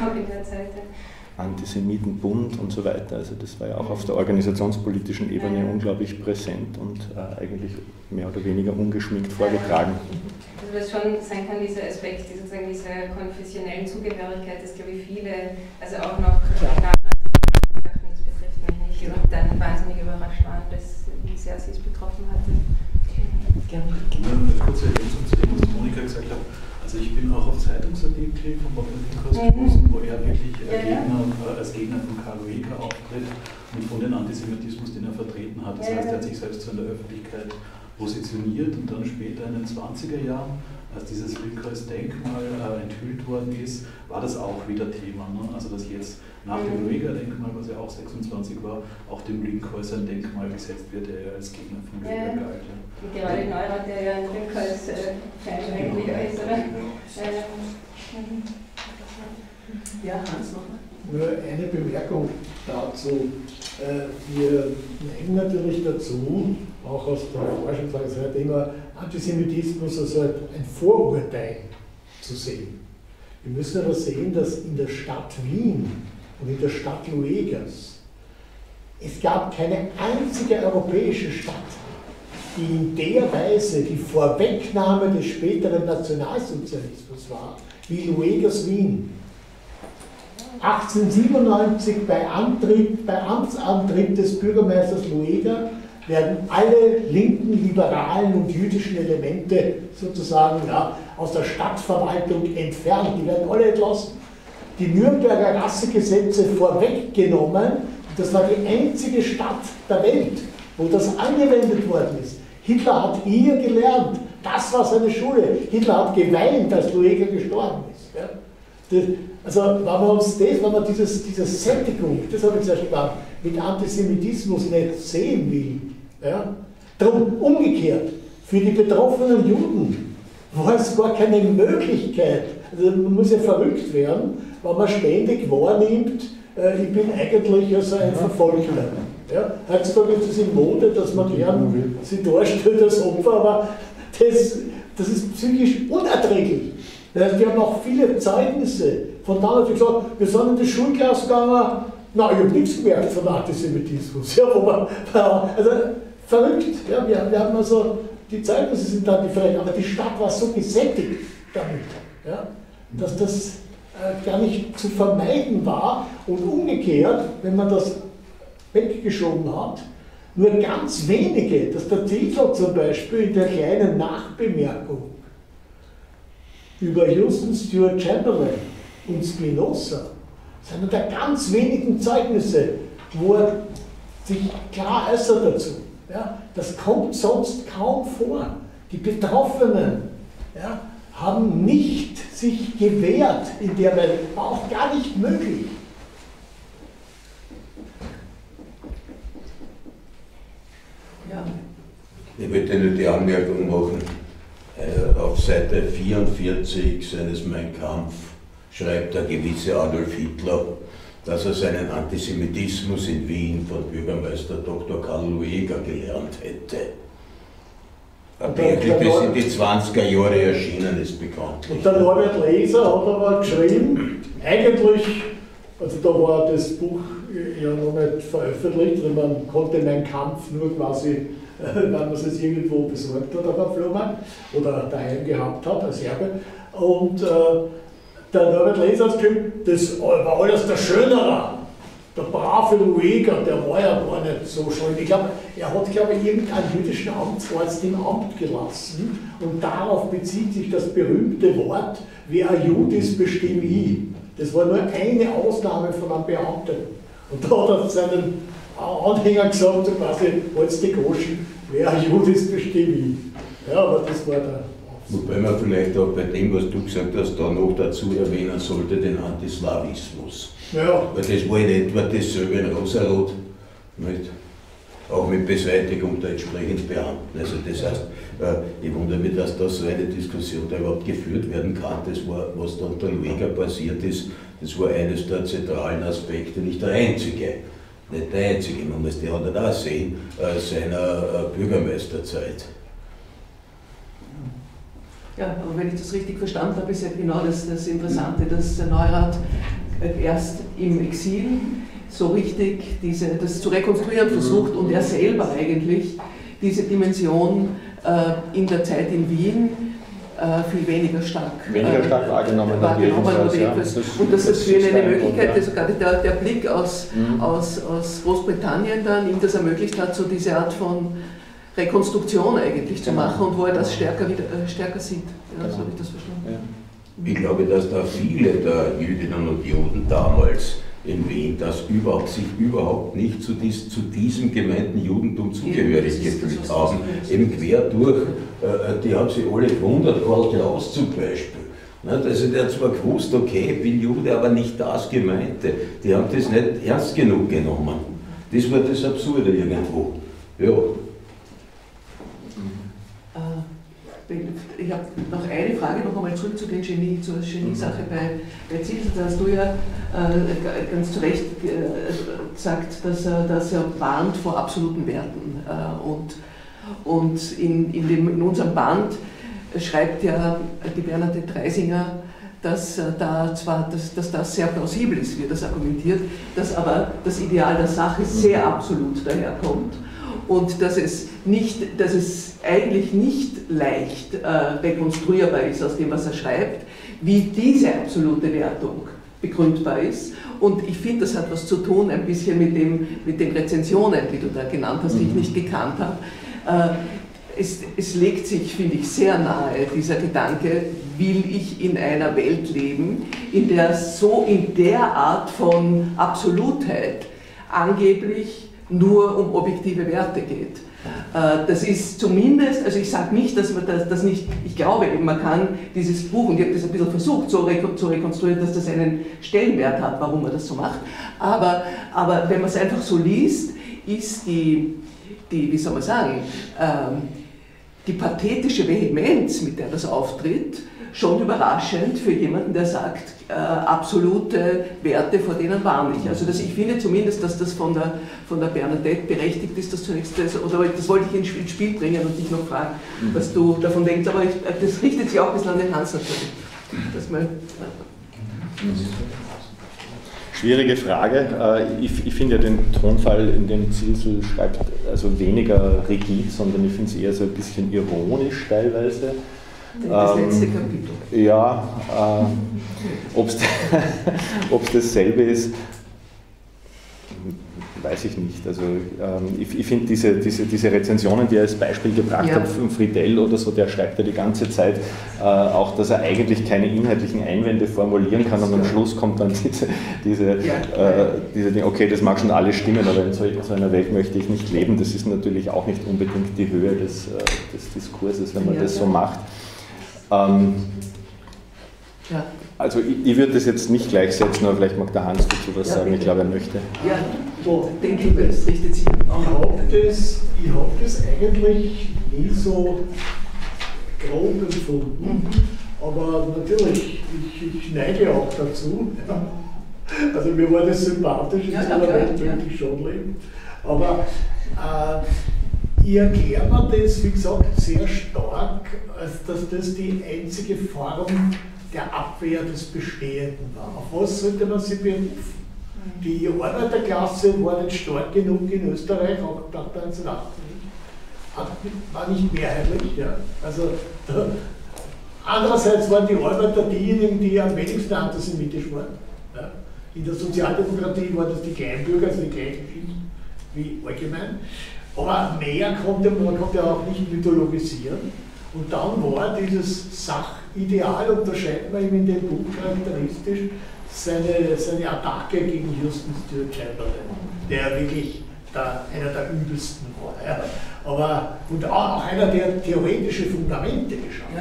Antisemitenbund und so weiter. Also das war ja auch auf der organisationspolitischen Ebene unglaublich präsent und eigentlich mehr oder weniger ungeschminkt vorgetragen. Also was schon sein kann, dieser Aspekt, sozusagen dieser konfessionellen Zugehörigkeit, das glaube ich viele, also auch noch nach dachten, das betrifft mich nicht und dann wahnsinnig überrascht waren, wie sehr sie es betroffen hatte. Gerne. Eine kurze Ergänzung zu dem, was Monika gesagt hat. Also ich bin auch auf Zeitungsartikel von Bob Lynkeus gestoßen, wo er wirklich als Gegner von Karl Lueger auftritt und von dem Antisemitismus, den er vertreten hat. Das heißt, er hat sich selbst so in der Öffentlichkeit positioniert und dann später in den 20er Jahren, als dieses Lynkeus-Denkmal enthüllt worden ist, war das auch wieder Thema. Ne? Also dass jetzt nach dem Lueger-Denkmal, was ja auch 26 war, auch dem Lynkeus ein Denkmal gesetzt wird, der ja als Gegner von Lueger galt. Und gerade Neurath, der ja ein Lynkeus-Fan eigentlich ist, oder? Ja, Hans nochmal. Nur eine Bemerkung dazu. Wir neigen natürlich dazu, auch aus der Forschungsseite immer Antisemitismus als ein Vorurteil zu sehen. Wir müssen aber sehen, dass in der Stadt Wien und in der Stadt Luegas es gab keine einzige europäische Stadt, die in der Weise die Vorwegnahme des späteren Nationalsozialismus war, wie Luegas Wien. 1897 bei Amtsantritt des Bürgermeisters Lueger werden alle linken, liberalen und jüdischen Elemente sozusagen aus der Stadtverwaltung entfernt. Die werden alle entlassen. Die Nürnberger Rassegesetze vorweggenommen. Das war die einzige Stadt der Welt, wo das angewendet worden ist. Hitler hat hier gelernt. Das war seine Schule. Hitler hat geweint, als Lueger gestorben ist. Ja. Also wenn man diese Sättigung, das habe ich gesagt, mit Antisemitismus nicht sehen will, ja, darum umgekehrt, für die betroffenen Juden war es gar keine Möglichkeit, also man muss ja verrückt werden, wenn man ständig wahrnimmt, ich bin eigentlich also ein Verfolgter. Ja, heutzutage ist es in Mode, dass man gern sich darstellt als Opfer, aber das ist psychisch unerträglich. Wir haben auch viele Zeugnisse von damals gesagt, wir sind in die Schulklasse gegangen, ich habe nichts gemerkt von Antisemitismus. Ja, also verrückt. Ja, wir haben also, die Zeugnisse sind dann different, aber die Stadt war so gesättigt damit, ja, dass das gar nicht zu vermeiden war. Und umgekehrt, wenn man das weggeschoben hat. Nur ganz wenige, dass der Ziesel zum Beispiel in der kleinen Nachbemerkung über Houston Stewart Chamberlain und Spinoza, das sind der ganz wenigen Zeugnisse, wo er sich klar äußert dazu. Ja, das kommt sonst kaum vor. Die Betroffenen, ja, haben nicht sich gewehrt in der Welt, war auch gar nicht möglich. Ja. Ich möchte nur die Anmerkung machen, auf Seite 44 seines Mein Kampf schreibt der gewisse Adolf Hitler, dass er seinen Antisemitismus in Wien von Bürgermeister Dr. Karl Lueger gelernt hätte. Wirklich bis in die 20er Jahre erschienen ist bekannt. Und der Norbert Leser hat aber geschrieben, eigentlich, also da war das Buch ja noch nicht veröffentlicht, und man konnte Mein Kampf nur quasi, wenn man es irgendwo besorgt hat auf einem Flohmarkt oder daheim gehabt hat, als Erbe. Und der Norbert Leser hat geschrieben, das war alles der Schönere. Der brave Lueger, der war ja gar nicht so schön. Ich glaube, er hat, irgendeinen jüdischen Amtsarzt im Amt gelassen und darauf bezieht sich das berühmte Wort, wer ein Jud ist, bestimme ich. Das war nur eine Ausnahme von einem Beamten. Und da hat er seinen Anhänger gesagt, so quasi, halt's die Goschen, wer ein Jud ist, bestimme ich. Ja, aber das war der. Wobei man vielleicht auch bei dem, was du gesagt hast, da noch dazu erwähnen sollte, den Antislawismus. Ja. Weil das war in etwa dasselbe in Rosarot, nicht? Auch mit Beseitigung der entsprechenden Beamten. Also das heißt, ich wundere mich, dass da so eine Diskussion da überhaupt geführt werden kann. Das war, was da unter Lueger passiert ist, das war eines der zentralen Aspekte, nicht der einzige. Nicht der einzige, man muss die anderen auch sehen, seiner Bürgermeisterzeit. Ja, aber wenn ich das richtig verstanden habe, ist ja genau das Interessante, dass der Neurath erst im Exil so richtig das zu rekonstruieren versucht und er selber eigentlich diese Dimension in der Zeit in Wien viel weniger stark wahrgenommen hat. Und dass das für ihn eine Möglichkeit ist, sogar der Blick aus Großbritannien dann ihm das ermöglicht hat, so diese Art von Rekonstruktion eigentlich zu machen und wo er das stärker sieht. Ja, so habe ich das verstanden. Ja. Ich glaube, dass da viele der Jüdinnen und Juden damals in Wien sich überhaupt nicht zu diesem gemeinten Judentum zugehörig gefühlt haben. Eben quer durch, die haben sich alle gewundert, Karl Klaus zum Beispiel. Also der hat zwar gewusst, okay, ich bin Jude, aber nicht das Gemeinte. Die haben das nicht ernst genug genommen. Das war das Absurde irgendwo. Ja. Ich habe noch eine Frage, noch einmal zurück zur Genie-Sache bei Ziesel. Da hast du ja ganz zu Recht gesagt, dass er warnt vor absoluten Werten. Und in unserem Band schreibt ja die Bernadette Reisinger, dass das sehr plausibel ist, wie er das argumentiert, dass aber das Ideal der Sache sehr absolut daherkommt. Und dass es eigentlich nicht leicht rekonstruierbar ist aus dem, was er schreibt, wie diese absolute Wertung begründbar ist. Und ich finde, das hat was zu tun ein bisschen mit den Rezensionen, die du da genannt hast, die ich nicht gekannt habe. Es legt sich, finde ich, sehr nahe, dieser Gedanke, will ich in einer Welt leben, in der so in der Art von Absolutheit angeblich nur um objektive Werte geht. Das ist zumindest, also ich sage nicht, dass man das nicht, ich glaube eben, man kann dieses Buch, und ich habe das ein bisschen versucht so zu rekonstruieren, dass das einen Stellenwert hat, warum man das so macht, aber wenn man es einfach so liest, ist die wie soll man sagen, die pathetische Vehemenz, mit der das auftritt, schon überraschend für jemanden, der sagt, absolute Werte, vor denen warne ich. Also ich finde zumindest, dass das von der Bernadette berechtigt ist, das zunächst, oder das wollte ich ins Spiel bringen und dich noch fragen, was du davon denkst, aber das richtet sich auch ein bisschen an den Hans natürlich. Schwierige Frage. Ich finde ja den Tonfall, in dem Ziesel schreibt, also weniger rigid, sondern ich finde es eher so ein bisschen ironisch teilweise. Das letzte Kapitel. Ja, ob es dasselbe ist, weiß ich nicht. Also ich finde diese Rezensionen, die er als Beispiel gebracht hat, von Friedel oder so, der schreibt ja die ganze Zeit auch, dass er eigentlich keine inhaltlichen Einwände formulieren kann und am Schluss kommt dann diese Dinge, okay, das mag schon alles stimmen, aber in so einer Welt möchte ich nicht leben. Das ist natürlich auch nicht unbedingt die Höhe des Diskurses, wenn man das so macht. Also ich würde das jetzt nicht gleichsetzen, aber vielleicht mag der Hans dazu was sagen, ich glaube, er möchte. Ja, so, denke ich, es richtet sich auch. Ich habe das eigentlich nie so grob empfunden, aber natürlich, ich neige auch dazu. Ja. Also mir war das sympathisch, in so einer Welt möchte ich schon leben. Aber ich erkläre mir das, wie gesagt, sehr stark, als dass das die einzige Form der Abwehr des Bestehenden war. Auf was sollte man sich berufen? Die Arbeiterklasse war nicht stark genug in Österreich, auch nach 1918 war nicht mehrheitlich. Ja. Also, andererseits waren die Arbeiter diejenigen, die am wenigsten antisemitisch waren. Ja. In der Sozialdemokratie waren das die Kleinbürger, also die gleichen Schichten wie allgemein. Aber mehr konnte man auch nicht mythologisieren. Und dann war dieses Sachideal, unterscheidet man ihm in dem Buch charakteristisch, seine Attacke gegen Houston Stuart Chamberlain, der wirklich einer der übelsten war. Ja. Aber, und auch einer, der theoretische Fundamente geschaffen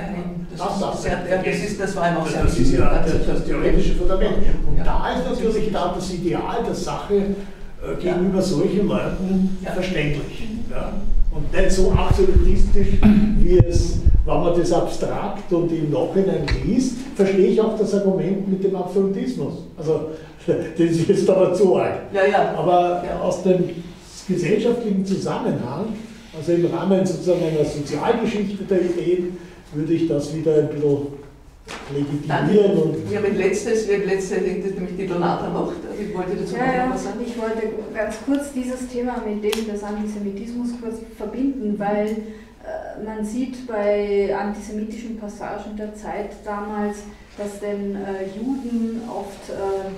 hat. Das war ihm auch sehr wichtig. Das ist ja das theoretische Fundament. Und da ist natürlich dann das Ideal der Sache gegenüber solchen Leuten verständlich. Ja. Und nicht so absolutistisch, wie es, wenn man das abstrakt und im Nachhinein liest, verstehe ich auch das Argument mit dem Absolutismus. Also, das ist jetzt aber zu alt. Aber aus dem gesellschaftlichen Zusammenhang, also im Rahmen sozusagen einer Sozialgeschichte der Ideen, würde ich das wieder ein bisschen legitimieren. Wir haben letzte nämlich die Donata noch. Ich wollte dazu noch was sagen. Ich wollte ganz kurz dieses Thema mit dem des Antisemitismus kurz verbinden, weil man sieht bei antisemitischen Passagen der Zeit damals, dass den Juden oft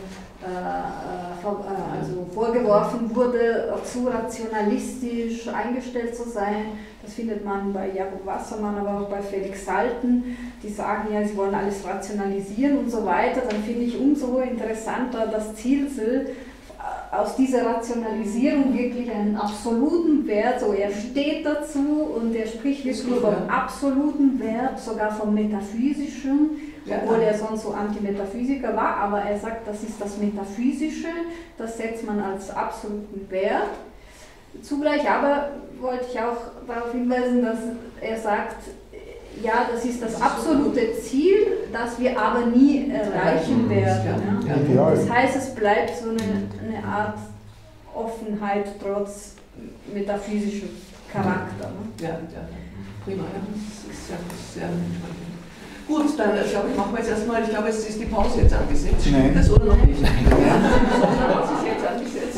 vorgeworfen wurde, zu rationalistisch eingestellt zu sein. Das findet man bei Jakob Wassermann, aber auch bei Felix Salten, die sagen ja, sie wollen alles rationalisieren und so weiter. Dann finde ich umso interessanter, dass Zielsel aus dieser Rationalisierung wirklich einen absoluten Wert, so er steht dazu und er spricht wirklich vom absoluten Wert, sogar vom Metaphysischen, obwohl er sonst so Antimetaphysiker war, aber er sagt, das ist das Metaphysische, das setzt man als absoluten Wert. Zugleich aber wollte ich auch darauf hinweisen, dass er sagt, ja, das ist das absolute Ziel, das wir aber nie erreichen werden. Ja. Das heißt, es bleibt so eine Art Offenheit trotz metaphysischem Charakter. Ne? Ja, prima. Das ist sehr gut, dann glaube ich, machen wir jetzt erstmal, ich glaube, es ist die Pause jetzt angesetzt. Stimmt das oder noch nicht? Ja, die Pause ist jetzt angesetzt.